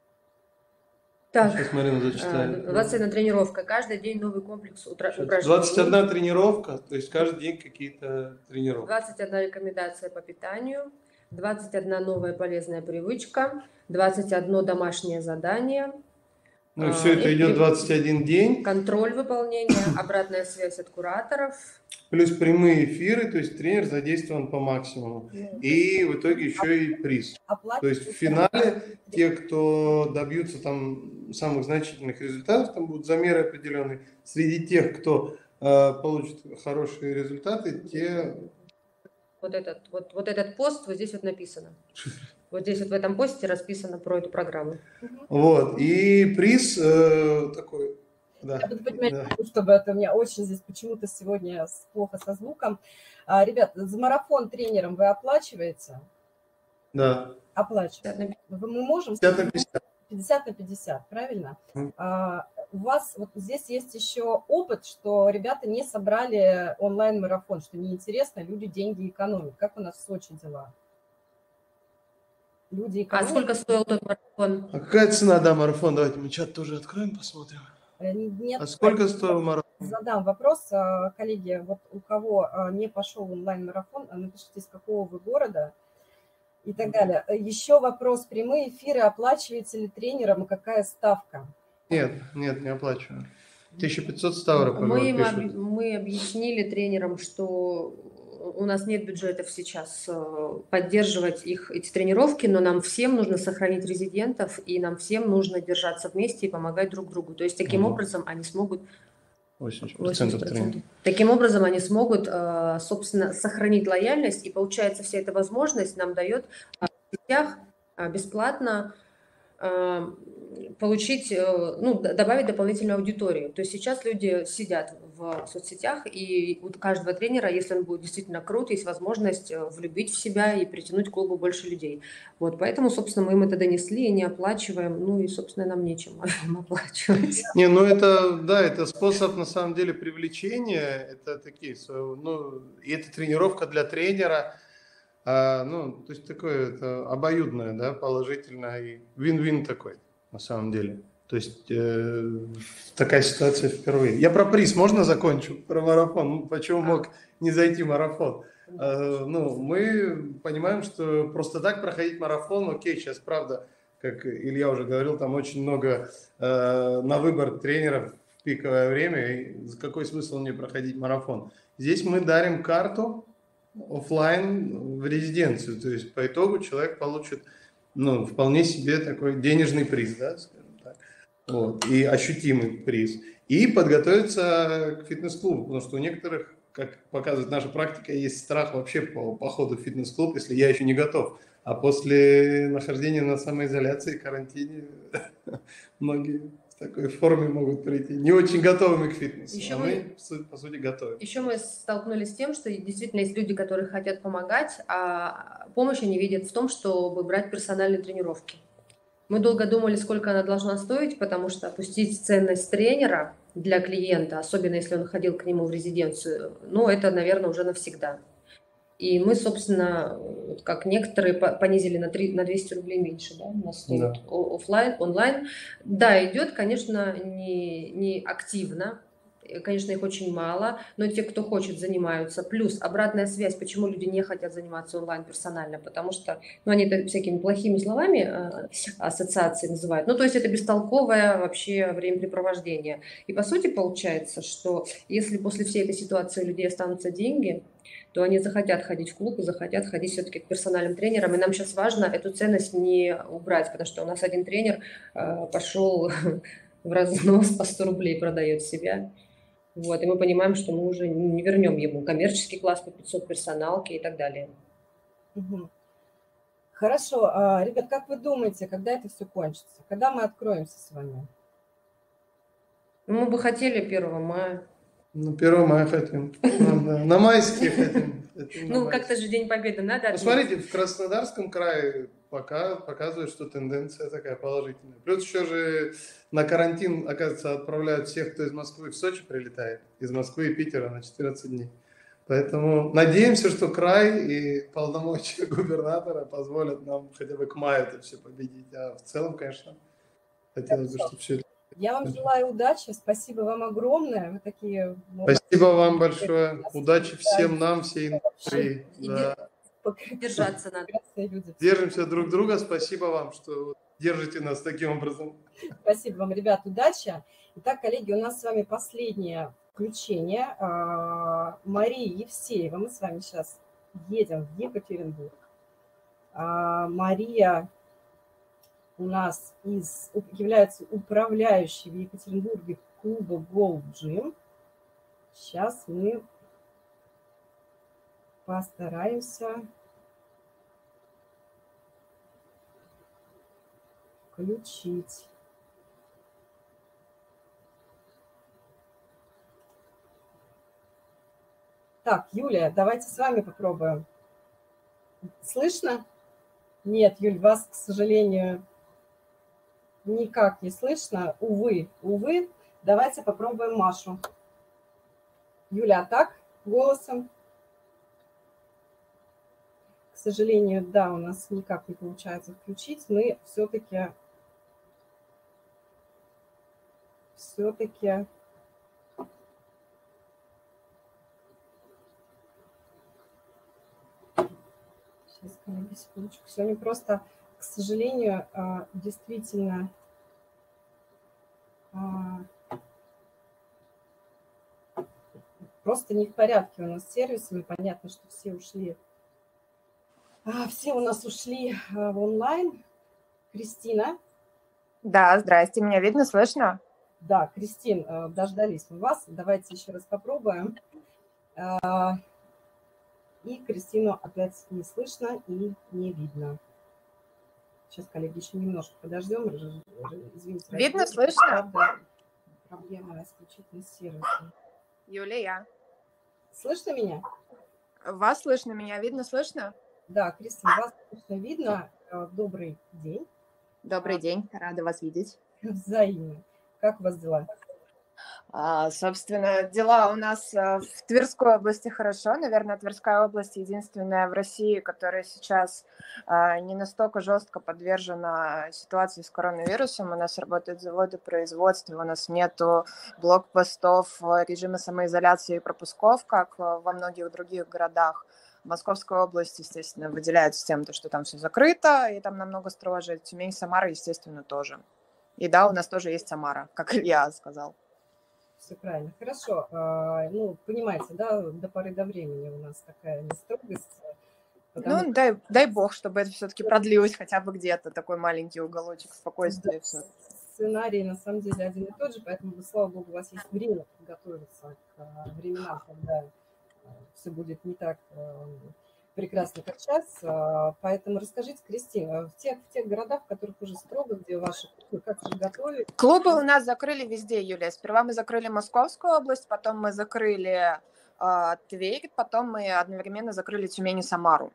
Так, сейчас Марина зачитает. 21 тренировка, каждый день новый комплекс упражнений. 21 тренировка, то есть каждый день какие-то тренировки. 21 рекомендация по питанию, 21 новая полезная привычка, 21 домашнее задание. Ну, все это идет 21 день. Контроль выполнения, обратная связь от кураторов. Плюс прямые эфиры, то есть тренер задействован по максимуму. И в итоге еще и приз. То есть в финале те, кто добьются там самых значительных результатов, там будут замеры определенные. Среди тех, кто получит хорошие результаты, те... Вот этот пост вот здесь вот написано. Вот здесь вот в этом посте расписано про эту программу. Вот. И приз такой... Да. Я буду понимать, чтобы это у меня очень здесь почему-то сегодня плохо со звуком. Ребят, за марафон тренером вы оплачиваете? Да. Оплачиваем. Мы можем... 50 на 50. 50 на 50, правильно? У вас вот здесь есть еще опыт, что ребята не собрали онлайн-марафон, что неинтересно, люди деньги экономят. Как у нас в Сочи дела? Люди экономят. А сколько стоил тот марафон? А какая цена, да, марафон? Давайте мы чат тоже откроем, посмотрим. Нет, а сколько стоил марафон? Задам вопрос, коллеги, вот у кого не пошел онлайн-марафон, напишите, из какого вы города и так далее. Еще вопрос, прямые эфиры оплачиваете ли тренером и какая ставка? Нет, не оплачиваю. 1500 ставров. Мы объяснили тренерам, что у нас нет бюджетов сейчас поддерживать эти тренировки, но нам всем нужно сохранить резидентов, и нам всем нужно держаться вместе и помогать друг другу. То есть таким образом они смогут... 80%. Таким образом они смогут, собственно, сохранить лояльность, и получается вся эта возможность нам дает в сетях бесплатно получить, добавить дополнительную аудиторию. То есть сейчас люди сидят в соцсетях, и у каждого тренера, если он будет действительно крут, есть возможность влюбить в себя и притянуть к клубу больше людей. Вот, поэтому, собственно, мы им это донесли и не оплачиваем, ну и, собственно, нам нечем им оплачивать. Не, ну это, да, это способ, на самом деле, привлечения, это такие, и это тренировка для тренера, то есть такое это обоюдное, да, положительное и вин-вин такой, на самом деле. То есть такая ситуация впервые. Я про приз можно закончу? Про марафон. Почему мог не зайти марафон? Мы понимаем, что просто так проходить марафон, окей, сейчас правда, как Илья уже говорил, там очень много на выбор тренеров в пиковое время. И какой смысл мне проходить марафон? Здесь мы дарим карту офлайн в резиденцию. То есть по итогу человек получит вполне себе такой денежный приз, да, скажем так. Вот, и ощутимый приз. И подготовиться к фитнес-клубу, потому что у некоторых, как показывает наша практика, есть страх вообще по походу в фитнес-клуб, если я еще не готов. А после нахождения на самоизоляции, карантине, многие в такой форме могут прийти, не очень готовыми к фитнесу. Еще мы, по сути, готовы. Еще мы столкнулись с тем, что действительно есть люди, которые хотят помогать, а помощь они видят в том, чтобы брать персональные тренировки. Мы долго думали, сколько она должна стоить, потому что опустить ценность тренера для клиента, особенно если он ходил к нему в резиденцию, это, наверное, уже навсегда. И мы, собственно, как некоторые понизили на 200 рублей меньше, да, у нас стоит офлайн, онлайн. Да, идет, конечно, не активно, конечно, их очень мало, но те, кто хочет, занимаются. Плюс обратная связь, почему люди не хотят заниматься онлайн персонально, потому что, они это всякими плохими словами ассоциации называют, то есть это бестолковое вообще времяпрепровождение. И по сути получается, что если после всей этой ситуации у людей останутся деньги, то они захотят ходить в клуб и захотят ходить все-таки к персональным тренерам. И нам сейчас важно эту ценность не убрать, потому что у нас один тренер пошел в разнос по 100 рублей продает себя. Вот, и мы понимаем, что мы уже не вернем ему коммерческий класс по 500, персоналки и так далее. Хорошо. Ребят, как вы думаете, когда это все кончится? Когда мы откроемся с вами? Мы бы хотели 1 мая. 1 мая хотим. На майские хотим. Как-то же День Победы надо. Посмотрите, в Краснодарском крае пока показывает, что тенденция такая положительная. Плюс еще же на карантин, оказывается, отправляют всех, кто из Москвы в Сочи прилетает. Из Москвы и Питера на 14 дней. Поэтому надеемся, что край и полномочия губернатора позволят нам хотя бы к маю это все победить. А в целом, конечно, хотелось бы, чтобы все это... Я вам желаю удачи, спасибо вам огромное. Вы такие... Спасибо вам большое. Удачи всем нам, всей индустрии. Держаться надо. Прекрасные люди. Держимся друг друга. Спасибо вам, что держите нас таким образом. Спасибо вам, ребят, удачи. Итак, коллеги, у нас с вами последнее включение. Мария Евсеева. Мы с вами сейчас едем в Екатеринбург. Мария у нас является управляющей в Екатеринбурге клуба Gold Gym. Сейчас мы постараемся включить. Так, Юлия, давайте с вами попробуем. Слышно? Нет, Юль, вас, к сожалению, никак не слышно. Увы, увы. Давайте попробуем Машу. Юля, а так, голосом? К сожалению, да, у нас никак не получается включить. Мы все-таки сейчас, коллеги, секундочку. Сегодня просто, к сожалению, действительно просто не в порядке у нас с сервисами. Понятно, что все ушли. Все у нас ушли в онлайн. Кристина. Да, здрасте, меня видно, слышно? Да, Кристин, дождались мы вас. Давайте еще раз попробуем. И Кристину опять не слышно и не видно. Сейчас, коллеги, еще немножко подождем. Извините. Видно, слышно? Проблема исключительно с сервисом. Юлия. Слышно меня? Вас слышно, меня видно, слышно? Да, Кристина, вас слышно, видно. Добрый день. Добрый день, рада вас видеть. Взаимно. Как у вас дела? Собственно, дела у нас в Тверской области хорошо. Наверное, Тверская область единственная в России, которая сейчас не настолько жестко подвержена ситуации с коронавирусом. У нас работают заводы производства, у нас нету блокпостов, режима самоизоляции и пропусков, как во многих других городах. Московская область, естественно, выделяется тем, что там все закрыто, и там намного строже. Тюмень, Самара, естественно, тоже. И да, у нас тоже есть Самара, как Илья сказал. Все правильно. Хорошо. Ну, понимаете, да, до поры до времени у нас такая нестрогость. Ну, дай бог, чтобы это все-таки продлилось хотя бы где-то, такой маленький уголочек спокойствия. Да, сценарий, на самом деле, один и тот же, поэтому, слава богу, у вас есть время подготовиться к временам, когда все будет не так прекрасно, как сейчас. Поэтому расскажите, Кристина, в тех городах, в которых уже строго, где ваши клубы, как же готовят? Клубы у нас закрыли везде, Юлия. Сперва мы закрыли Московскую область, потом мы закрыли Тверь, потом мы одновременно закрыли Тюмень и Самару.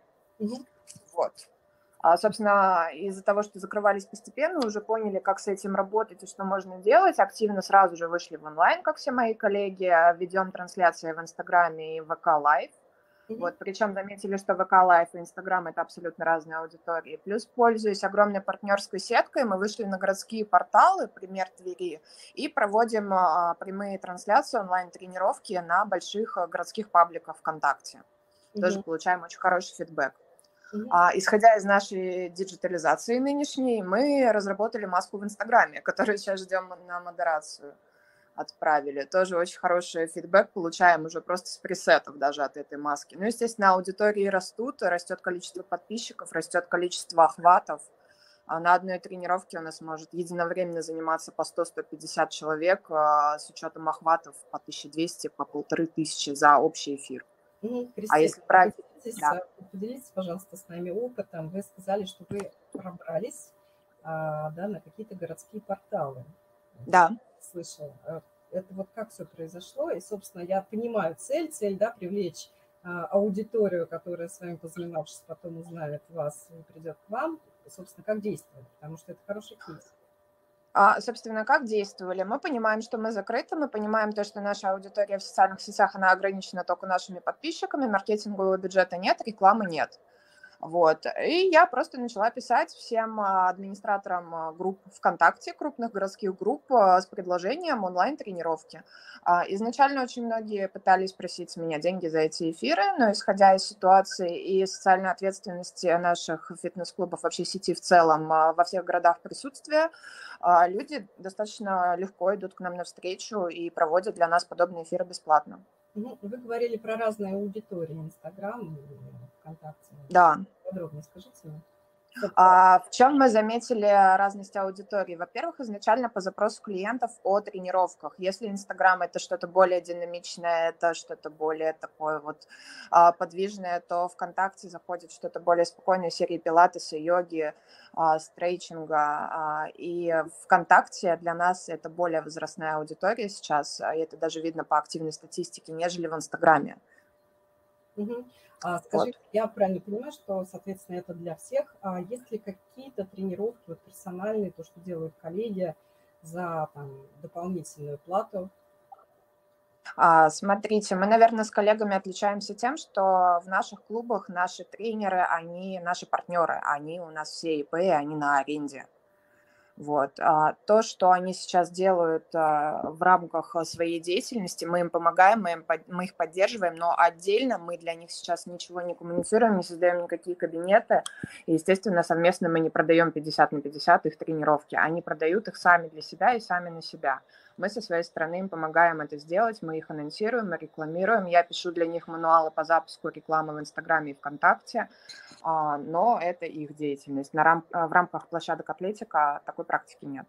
Вот. Собственно, из-за того, что закрывались постепенно, уже поняли, как с этим работать и что можно делать. Активно сразу же вышли в онлайн, как все мои коллеги. Ведем трансляции в Инстаграме и ВК Лайв. Вот, причем заметили, что ВК Лайв и Инстаграм – это абсолютно разные аудитории. Плюс, пользуясь огромной партнерской сеткой, мы вышли на городские порталы, пример Твери, и проводим прямые трансляции, онлайн-тренировки на больших городских пабликах ВКонтакте. Тоже получаем очень хороший фидбэк. Исходя из нашей диджитализации нынешней, мы разработали маску в Инстаграме, которую сейчас ждем на модерацию. Отправили. Тоже очень хороший фидбэк получаем уже просто с пресетов даже от этой маски. Ну, естественно, аудитории растут, растет количество подписчиков, растет количество охватов. На одной тренировке у нас может единовременно заниматься по 100-150 человек с учетом охватов по 1200, по 1500 за общий эфир. Кристина, если брать... Поделитесь, пожалуйста, с нами опытом. Вы сказали, что вы пробрались на какие-то городские порталы. Да. Слышал. Это вот как все произошло. И, собственно, я понимаю цель, да, привлечь аудиторию, которая с вами позанимавшись, потом узнает вас и придет к вам. И, собственно, как действовать, потому что это хороший кейс. Собственно, как действовали? Мы понимаем, что мы закрыты, мы понимаем то, что наша аудитория в социальных сетях, она ограничена только нашими подписчиками, маркетингового бюджета нет, рекламы нет. Вот. И я просто начала писать всем администраторам групп ВКонтакте, крупных городских групп, с предложением онлайн-тренировки. Изначально очень многие пытались просить с меня деньги за эти эфиры, но исходя из ситуации и социальной ответственности наших фитнес-клубов, вообще сети в целом, во всех городах присутствия, люди достаточно легко идут к нам навстречу и проводят для нас подобные эфиры бесплатно. Вы говорили про разные аудитории, Инстаграм и ВКонтакте. Да. Подробнее скажите мне. В чем мы заметили разность аудитории? Во-первых, изначально по запросу клиентов о тренировках. Если Инстаграм – это что-то более динамичное, это что-то более такое вот подвижное, то ВКонтакте заходит что-то более спокойное, серии пилатеса, йоги, стрейчинга. И ВКонтакте для нас это более возрастная аудитория сейчас, и это даже видно по активной статистике, нежели в Инстаграме. Скажите, я правильно понимаю, что, соответственно, это для всех. Есть ли какие-то тренировки вот, персональные, то, что делают коллеги за дополнительную плату? Смотрите, мы, наверное, с коллегами отличаемся тем, что в наших клубах наши тренеры, они наши партнеры, они у нас все ИП, они на аренде. Вот. То, что они сейчас делают в рамках своей деятельности, мы им помогаем, мы их поддерживаем, но отдельно мы для них сейчас ничего не коммуницируем, не создаем никакие кабинеты. И, естественно, совместно мы не продаем 50 на 50 их тренировки, они продают их сами для себя и сами на себя. Мы со своей стороны им помогаем это сделать, мы их анонсируем, мы рекламируем. Я пишу для них мануалы по запуску рекламы в Инстаграме и ВКонтакте, но это их деятельность. В рамках площадок Атлетика такой практики нет.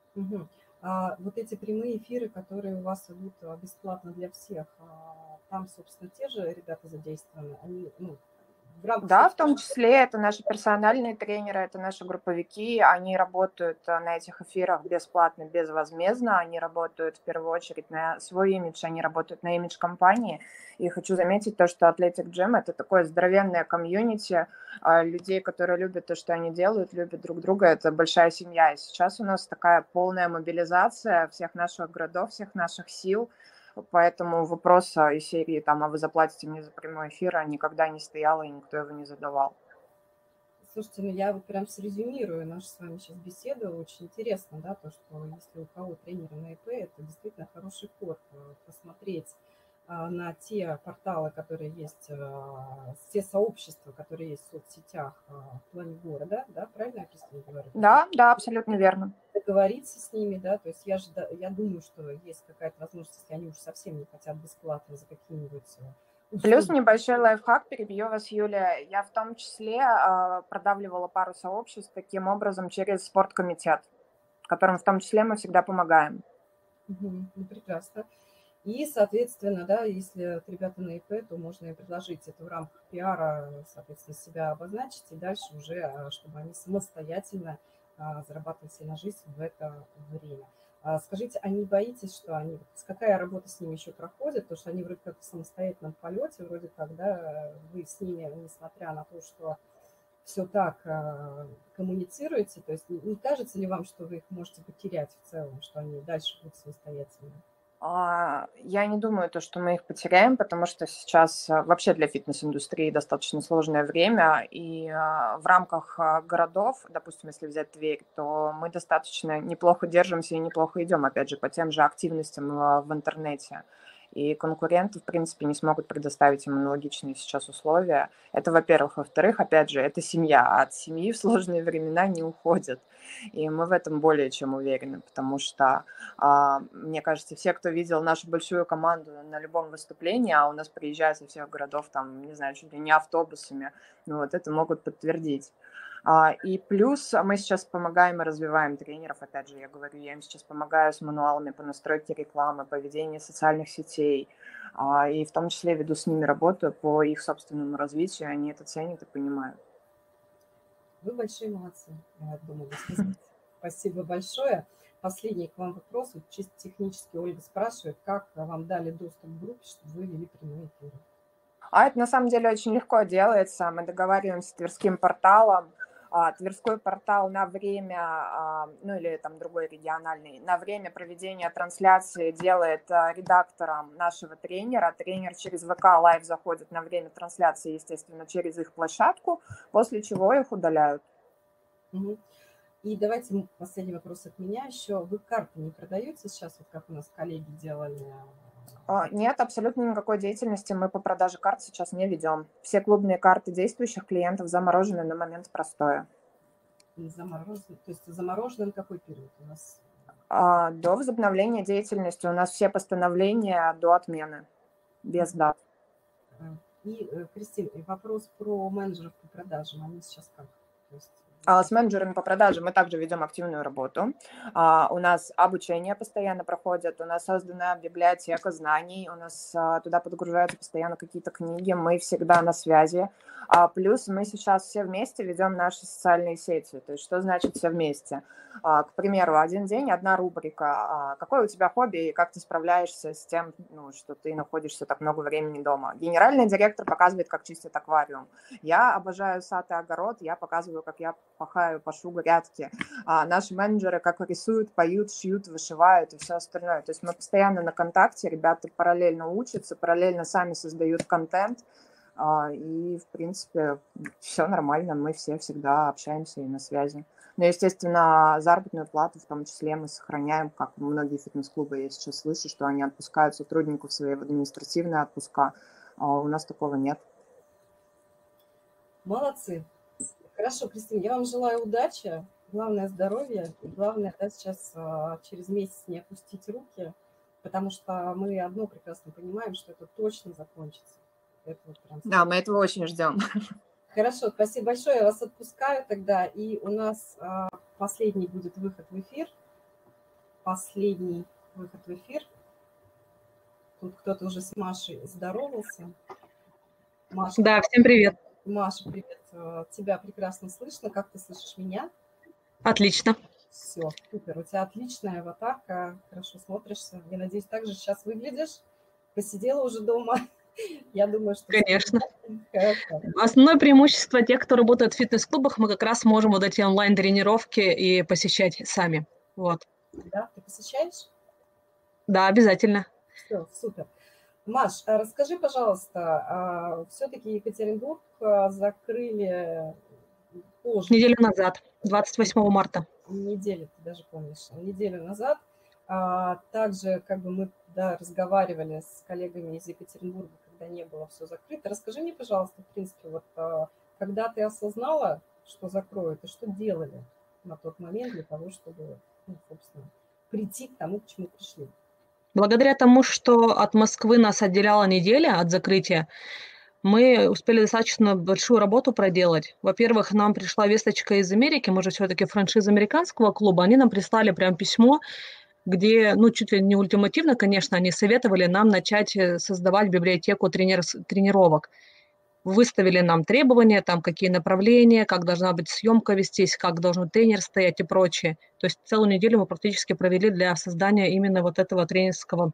Вот эти прямые эфиры, которые у вас идут бесплатно для всех, там, собственно, те же ребята задействованы? Они, Да, в том числе это наши персональные тренеры, это наши групповики, они работают на этих эфирах бесплатно, безвозмездно, они работают в первую очередь на свой имидж, они работают на имидж компании, и хочу заметить то, что Athletic Gym – это такое здоровенное комьюнити людей, которые любят то, что они делают, любят друг друга, это большая семья, и сейчас у нас такая полная мобилизация всех наших городов, всех наших сил. Поэтому вопроса из серии а вы заплатите мне за прямой эфир никогда не стояло, и никто его не задавал. Слушайте, я вот прям срезюмирую нашу с вами сейчас беседу. Очень интересно, да, то, что если у кого тренеры на ИП, это действительно хороший ход посмотреть на те порталы, которые есть, те сообщества, которые есть в соцсетях в плане города, да, правильно я, Кристина, говорю? Да, абсолютно верно. Договориться с ними, да, то есть я думаю, что есть какая-то возможность, если они уж совсем не хотят бесплатно за какие-нибудь услуги. Плюс небольшой лайфхак, перебью вас, Юлия, я в том числе продавливала пару сообществ таким образом через спорткомитет, которым в том числе мы всегда помогаем. Прекрасно. И, соответственно, да, если ребята на ИП, то можно им предложить это в рамках пиара, соответственно, себя обозначить, и дальше уже, чтобы они самостоятельно зарабатывать себе на жизнь в это время. Скажите, а не боитесь, что какая работа с ними еще проходит, потому что они вроде как в самостоятельном полете, вроде как, да, вы с ними, несмотря на то, что все так коммуницируете, то есть не кажется ли вам, что вы их можете потерять в целом, что они дальше будут самостоятельны? Я не думаю, что мы их потеряем, потому что сейчас вообще для фитнес-индустрии достаточно сложное время, и в рамках городов, допустим, если взять Тверь, то мы достаточно неплохо держимся и неплохо идем, опять же, по тем же активностям в интернете. И конкуренты, в принципе, не смогут предоставить им аналогичные сейчас условия. Это, во-первых. Во-вторых, опять же, это семья, а от семьи в сложные времена не уходят. И мы в этом более чем уверены, потому что, мне кажется, все, кто видел нашу большую команду на любом выступлении, а у нас приезжают из всех городов, не знаю, чуть ли не автобусами, это могут подтвердить. И плюс мы сейчас помогаем и развиваем тренеров, опять же, я говорю, я им сейчас помогаю с мануалами по настройке рекламы, по ведению социальных сетей, и в том числе веду с ними работу по их собственному развитию, они это ценят и понимают. Вы большие молодцы, я думаю, сказать. Спасибо большое. Последний к вам вопрос. Чисто технически Ольга спрашивает, как вам дали доступ к группе, чтобы вы вели прямые эфиры? Это на самом деле очень легко делается. Мы договариваемся с Тверским порталом. Тверской портал на время, ну или там другой региональный, на время проведения трансляции делает редактором нашего тренера. Тренер через ВК Лайв заходит на время трансляции, естественно, через их площадку, после чего их удаляют. И давайте последний вопрос от меня еще. Вы карты не продаете сейчас, вот как у нас коллеги делали? Нет, абсолютно никакой деятельности мы по продаже карт сейчас не ведем. Все клубные карты действующих клиентов заморожены на момент простоя. Заморожены? То есть заморожены на какой период у нас? До возобновления деятельности. У нас все постановления до отмены, без дат. И, Кристина, вопрос про менеджеров по продажам. Они сейчас как? То есть... С менеджерами по продажам мы также ведем активную работу. У нас обучение постоянно проходит, у нас создана библиотека знаний, у нас туда подгружаются постоянно какие-то книги, мы всегда на связи. Плюс мы сейчас все вместе ведем наши социальные сети. То есть что значит все вместе? К примеру, один день, одна рубрика. Какое у тебя хобби и как ты справляешься с тем, что ты находишься так много времени дома? Генеральный директор показывает, как чистит аквариум. Я обожаю сад и огород, я показываю, как я пашу грядки. Наши менеджеры как рисуют, поют, шьют, вышивают и все остальное. То есть мы постоянно на контакте, ребята параллельно учатся, параллельно сами создают контент. И, в принципе, все нормально, мы все всегда общаемся и на связи. Но, естественно, заработную плату в том числе мы сохраняем, как многие фитнес-клубы, я сейчас слышу, что они отпускают сотрудников свои в административные отпуска. У нас такого нет. Молодцы. Хорошо, Кристина, я вам желаю удачи, главное здоровье, и главное, да, сейчас через месяц не опустить руки, потому что мы одно прекрасно понимаем, что это точно закончится. Да, мы этого очень ждем. Хорошо, спасибо большое, я вас отпускаю тогда, и у нас последний будет выход в эфир. Последний выход в эфир. Тут кто-то уже с Машей здоровался. Маша, да, всем привет. Маша, привет. Тебя прекрасно слышно. Как ты слышишь меня? Отлично. Все, супер. У тебя отличная аватарка, хорошо смотришься. Я надеюсь, так же сейчас выглядишь. Посидела уже дома. Я думаю, что... Конечно. Основное преимущество тех, кто работает в фитнес-клубах, мы как раз можем вот эти онлайн-тренировки и посещать сами. Вот. Да, ты посещаешь? Да, обязательно. Все, супер. Маш, расскажи, пожалуйста, все-таки Екатеринбург закрыли позже. Неделю назад, 28 марта. Неделю, ты даже помнишь, неделю назад. Также как бы мы разговаривали с коллегами из Екатеринбурга, когда не было все закрыто. Расскажи мне, пожалуйста, в принципе, вот когда ты осознала, что закроют, и что делали на тот момент для того, чтобы, собственно, прийти к тому, к чему пришли? Благодаря тому, что от Москвы нас отделяла неделя от закрытия, мы успели достаточно большую работу проделать. Во-первых, нам пришла весточка из Америки, мы же все-таки франшиза американского клуба, они нам прислали прям письмо, где, чуть ли не ультимативно, конечно, они советовали нам начать создавать библиотеку тренировок. Выставили нам требования, там какие направления, как должна быть съемка вестись, как должен тренер стоять и прочее. То есть целую неделю мы практически провели для создания именно вот этого тренерской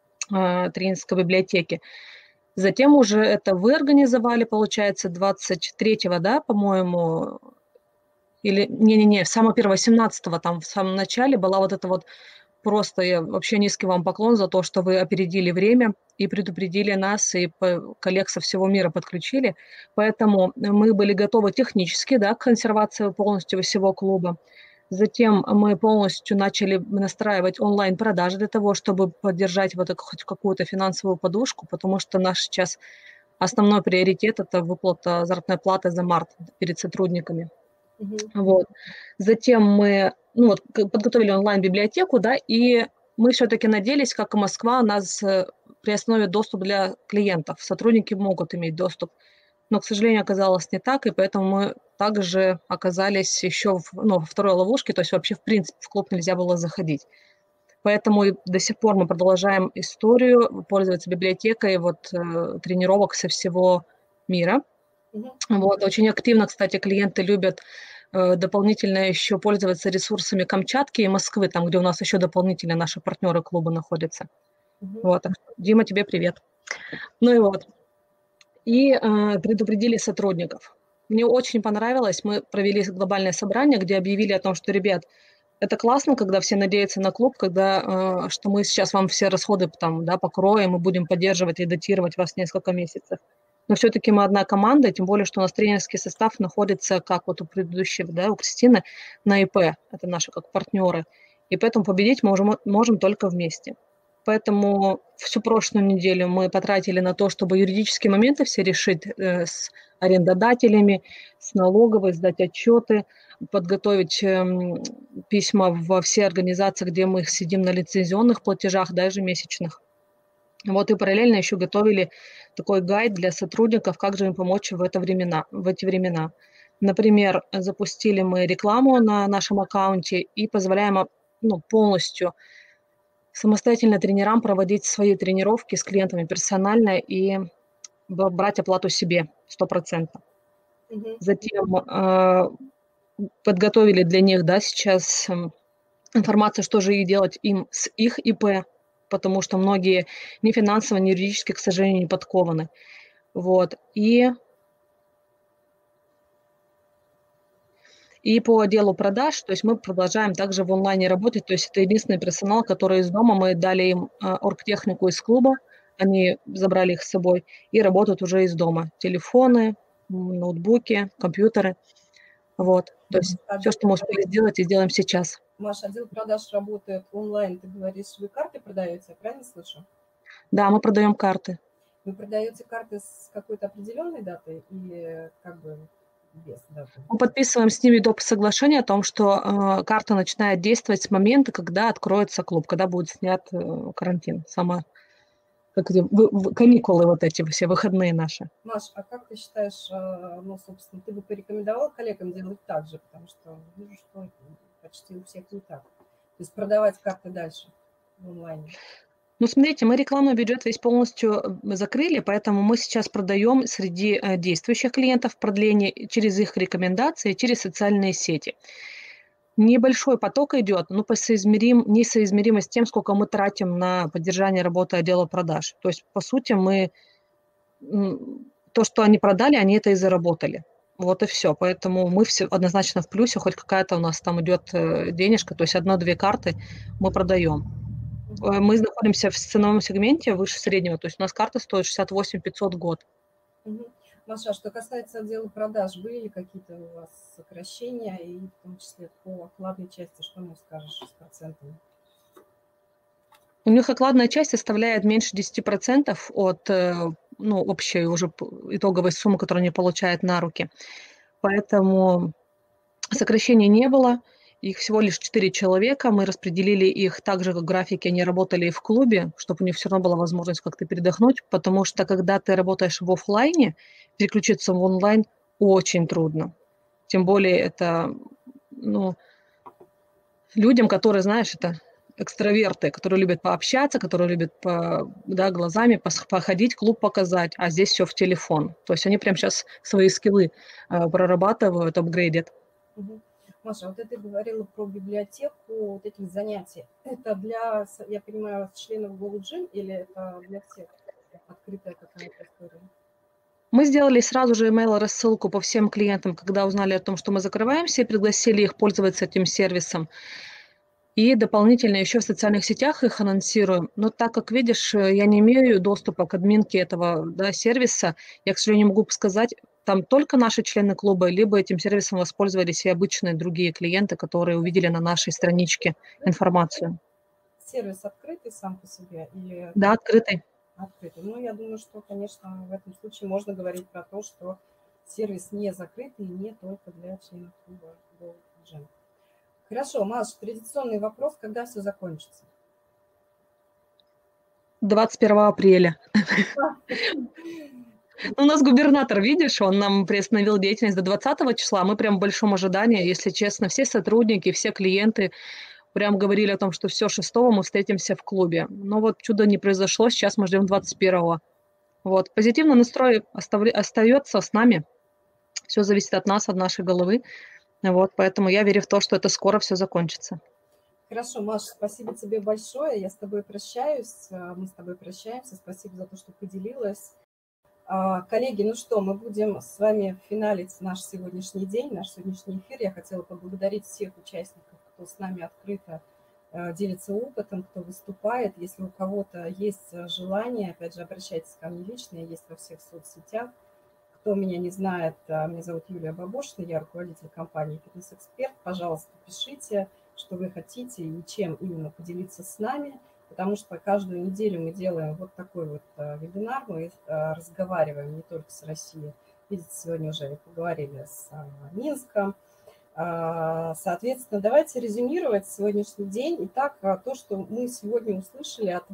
библиотеки. Затем уже это вы организовали, получается, 23-го, да, по-моему, или, не, самого первого, 17-го, там в самом начале была вот эта вот. Просто я вообще низкий вам поклон за то, что вы опередили время и предупредили нас, и коллег со всего мира подключили. Поэтому мы были готовы технически, да, к консервации полностью всего клуба. Затем мы полностью начали настраивать онлайн-продажи для того, чтобы поддержать вот хоть какую-то финансовую подушку, потому что наш сейчас основной приоритет – это выплата заработной платы за март перед сотрудниками. Вот. Затем мы подготовили онлайн-библиотеку, да, и мы все-таки надеялись, как и Москва, у нас приостановит доступ для клиентов. Сотрудники могут иметь доступ. Но, к сожалению, оказалось не так, и поэтому мы также оказались еще во второй ловушке, то есть вообще, в принципе, в клуб нельзя было заходить. Поэтому до сих пор мы продолжаем историю, пользоваться библиотекой тренировок со всего мира. Вот, очень активно, кстати, клиенты любят дополнительно еще пользоваться ресурсами Камчатки и Москвы, там, где у нас еще дополнительно наши партнеры клуба находятся. Вот, так что, Дима, тебе привет. И предупредили сотрудников. мне очень понравилось. Мы провели глобальное собрание, где объявили о том, что, ребят, это классно, когда все надеются на клуб, когда, что мы сейчас вам все расходы там, да, покроем и будем поддерживать и датировать вас несколько месяцев. Но все-таки мы одна команда, тем более, что у нас тренерский состав находится, как вот у предыдущего, да, у Кристины, на ИП. Это наши как партнеры. И поэтому победить мы можем только вместе. Поэтому всю прошлую неделю мы потратили на то, чтобы юридические моменты все решить с арендодателями, с налоговой, сдать отчеты, подготовить письма во все организации, где мы сидим на лицензионных платежах, даже месячных. Вот и параллельно еще готовили такой гайд для сотрудников, как же им помочь в эти времена. Например, запустили мы рекламу на нашем аккаунте и позволяем полностью самостоятельно тренерам проводить свои тренировки с клиентами персонально и брать оплату себе 100%. Затем подготовили для них, да, сейчас информацию, что же и делать им с их ИП, потому что многие ни финансово, ни юридически, к сожалению, не подкованы. Вот. И по отделу продаж, то есть мы продолжаем также в онлайне работать, то есть это единственный персонал, который из дома, мы дали им оргтехнику из клуба, они забрали их с собой и работают уже из дома. Телефоны, ноутбуки, компьютеры. Вот. То есть все, что мы успели сделать, и сделаем сейчас. Маша, отдел продаж работает онлайн, ты говоришь, вы карты продаете, я правильно слышу? Да, мы продаем карты. Вы продаете карты с какой-то определенной датой или как бы без даты? Мы подписываем с ними доп. Соглашение о том, что карта начинает действовать с момента, когда откроется клуб, когда будет снят карантин, каникулы вот эти все, выходные наши. Маш, а как ты считаешь, собственно, ты бы порекомендовал коллегам делать так же, потому что вижу, что почти у всех не так. То есть продавать карты дальше в онлайне. Смотрите, мы рекламный бюджет весь полностью закрыли, поэтому мы сейчас продаем среди действующих клиентов продление через их рекомендации, через социальные сети. Небольшой поток идет, но несоизмеримо с тем, сколько мы тратим на поддержание работы отдела продаж. То есть, по сути, то, что они продали, они это и заработали. Вот и все. Поэтому мы все однозначно в плюсе, хоть какая-то у нас там идет денежка, то есть 1-2 карты мы продаем. Мы находимся в ценовом сегменте выше среднего, то есть у нас карта стоит 68 500 в год. Маша, что касается отдела продаж, были какие-то у вас сокращения, и в том числе по окладной части, что мне скажешь с процентами? У них окладная часть составляет меньше 10% от общей уже итоговой суммы, которую они получают на руки. Поэтому сокращений не было. Их всего лишь 4 человека. Мы распределили их так же, как графики, они работали и в клубе, чтобы у них все равно была возможность как-то передохнуть, потому что когда ты работаешь в офлайне, переключиться в онлайн очень трудно. Тем более это людям, которые, знаешь, это экстраверты, которые любят пообщаться, которые любят глазами походить, клуб показать, а здесь все в телефон. То есть они прямо сейчас свои скиллы прорабатывают, апгрейдят. Маша, вот ты говорила про библиотеку вот этих занятий. Это для, я понимаю, членов GoGym или это для всех открытая какая-то история? Мы сделали сразу же email-рассылку по всем клиентам, когда узнали о том, что мы закрываемся, и пригласили их пользоваться этим сервисом. И дополнительно еще в социальных сетях их анонсируем. Но так как, видишь, я не имею доступа к админке этого сервиса, я, к сожалению, не могу сказать, там только наши члены клуба, либо этим сервисом воспользовались и обычные другие клиенты, которые увидели на нашей страничке информацию. Сервис открытый сам по себе? Или... Да, открытый. Открытый. Я думаю, что, конечно, в этом случае можно говорить про то, что сервис не закрытый и не только для членов клуба GoGym. Хорошо, Маш, традиционный вопрос, когда все закончится? 21 апреля. У нас губернатор, видишь, он нам приостановил деятельность до 20 числа. Мы прям в большом ожидании, если честно. Все сотрудники, все клиенты прям говорили о том, что все, 6-го мы встретимся в клубе. Но вот чудо не произошло, сейчас мы ждем 21-го. Вот. Позитивный настрой остается с нами. Все зависит от нас, от нашей головы. Вот, поэтому я верю в то, что это скоро все закончится. Хорошо, Маша, спасибо тебе большое. Я с тобой прощаюсь. Мы с тобой прощаемся. Спасибо за то, что поделилась. Коллеги, ну что, мы будем с вами финалить наш сегодняшний день, наш сегодняшний эфир. Я хотела поблагодарить всех участников, кто с нами открыто делится опытом, кто выступает. Если у кого-то есть желание, опять же, обращайтесь ко мне лично, я есть во всех соцсетях. Кто меня не знает, меня зовут Юлия Бабошина, я руководитель компании «Фитнес-эксперт». Пожалуйста, пишите, что вы хотите и чем именно поделиться с нами, потому что каждую неделю мы делаем вот такой вот вебинар, мы разговариваем не только с Россией. Видите, сегодня уже поговорили с Минском. Соответственно, давайте резюмировать сегодняшний день. Итак, то, что мы сегодня услышали от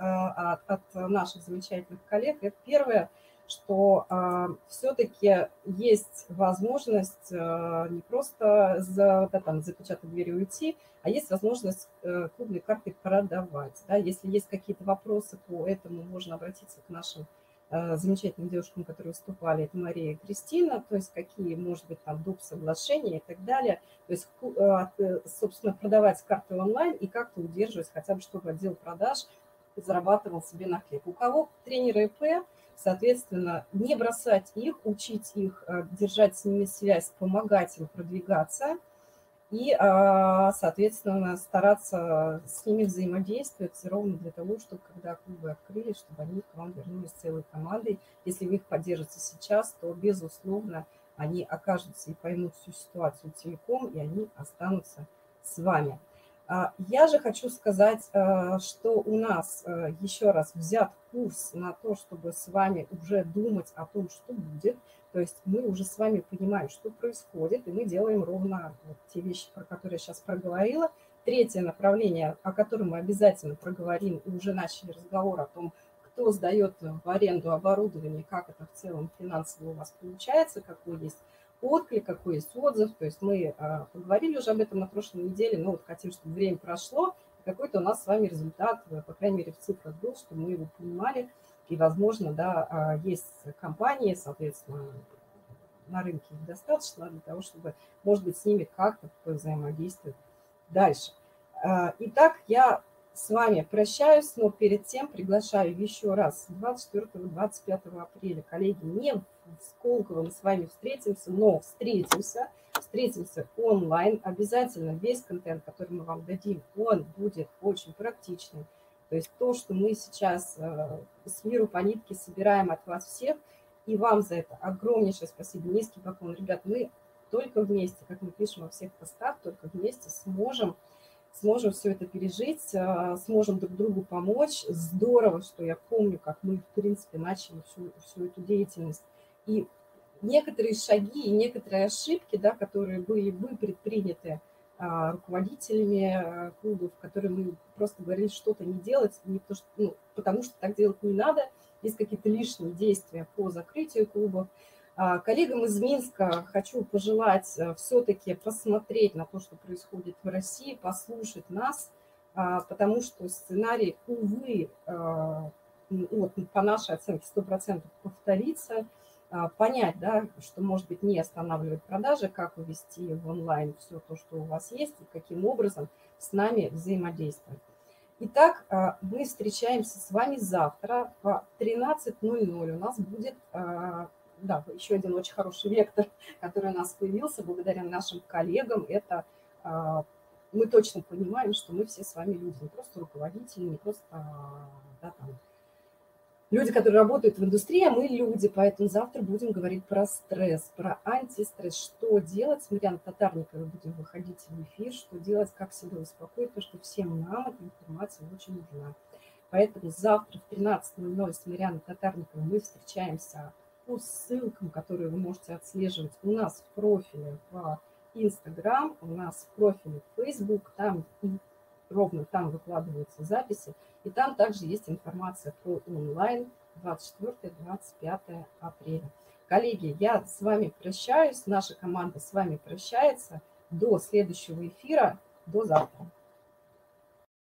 наших замечательных коллег, это первое, что все-таки есть возможность не просто запечатать дверь и уйти, а есть возможность клубные карты продавать. Да? Если есть какие-то вопросы по этому, можно обратиться к нашим замечательным девушкам, которые выступали, это Мария и Кристина, то есть какие, может быть, там доп. Соглашения и так далее. То есть, собственно, продавать карты онлайн и как-то удерживать, хотя бы, чтобы отдел продаж зарабатывал себе на хлеб. У кого тренеры ИП, соответственно, не бросать их, учить их, держать с ними связь, помогать им продвигаться и, соответственно, стараться с ними взаимодействовать ровно для того, чтобы, когда клубы открылись, чтобы они к вам вернулись целой командой. Если вы их поддержите сейчас, то, безусловно, они окажутся и поймут всю ситуацию целиком, и они останутся с вами. Я же хочу сказать, что у нас еще раз взят курс на то, чтобы с вами уже думать о том, что будет. То есть мы уже с вами понимаем, что происходит, и мы делаем ровно вот те вещи, про которые я сейчас проговорила. Третье направление, о котором мы обязательно проговорим, и уже начали разговор о том, кто сдает в аренду оборудование, как это в целом финансово у вас получается, какой есть отклик, какой есть отзыв. То есть мы поговорили уже об этом на прошлой неделе, но вот хотим, чтобы время прошло, какой-то у нас с вами результат, по крайней мере, в цифрах был, чтобы мы его понимали. И, возможно, да, есть компании, соответственно, на рынке их достаточно для того, чтобы, может быть, с ними как-то взаимодействовать дальше. Итак, я с вами прощаюсь, но перед тем приглашаю еще раз 24-25 апреля. Коллеги, не в Сколково мы с вами встретимся, но встретимся онлайн. Обязательно весь контент, который мы вам дадим, он будет очень практичный. То есть то, что мы сейчас с миру по нитке собираем от вас всех, и вам за это огромнейшее спасибо, низкий поклон. Ребят, мы только вместе, как мы пишем во всех постах, только вместе сможем все это пережить, сможем друг другу помочь. Здорово, что я помню, как мы, в принципе, начали всю эту деятельность. И некоторые шаги и некоторые ошибки, да, которые были бы предприняты руководителями клубов, которые мы просто говорили что-то не делать, не то, что, потому что так делать не надо, есть какие-то лишние действия по закрытию клубов. Коллегам из Минска хочу пожелать все-таки посмотреть на то, что происходит в России, послушать нас, потому что сценарий, увы, вот, по нашей оценке 100% повторится. Понять, да, что, может быть, не останавливать продажи, как увести в онлайн все то, что у вас есть, и каким образом с нами взаимодействовать. Итак, мы встречаемся с вами завтра в 13:00. У нас будет, да, еще один очень хороший вектор, который у нас появился благодаря нашим коллегам. Это мы точно понимаем, что мы все с вами люди, не просто руководители, не просто, да, там, люди, которые работают в индустрии, а мы люди, поэтому завтра будем говорить про стресс, про антистресс, что делать. С Марианной Татарниковой будем выходить в эфир, что делать, как себя успокоить, потому что всем нам эта информация очень нужна. Поэтому завтра в 13:00 с Марианной Татарниковой мы встречаемся по ссылкам, которые вы можете отслеживать у нас в профиле в Instagram, у нас в профиле в Facebook, там и ровно там выкладываются записи. И там также есть информация про онлайн 24-25 апреля. Коллеги, я с вами прощаюсь, наша команда с вами прощается. До следующего эфира, до завтра.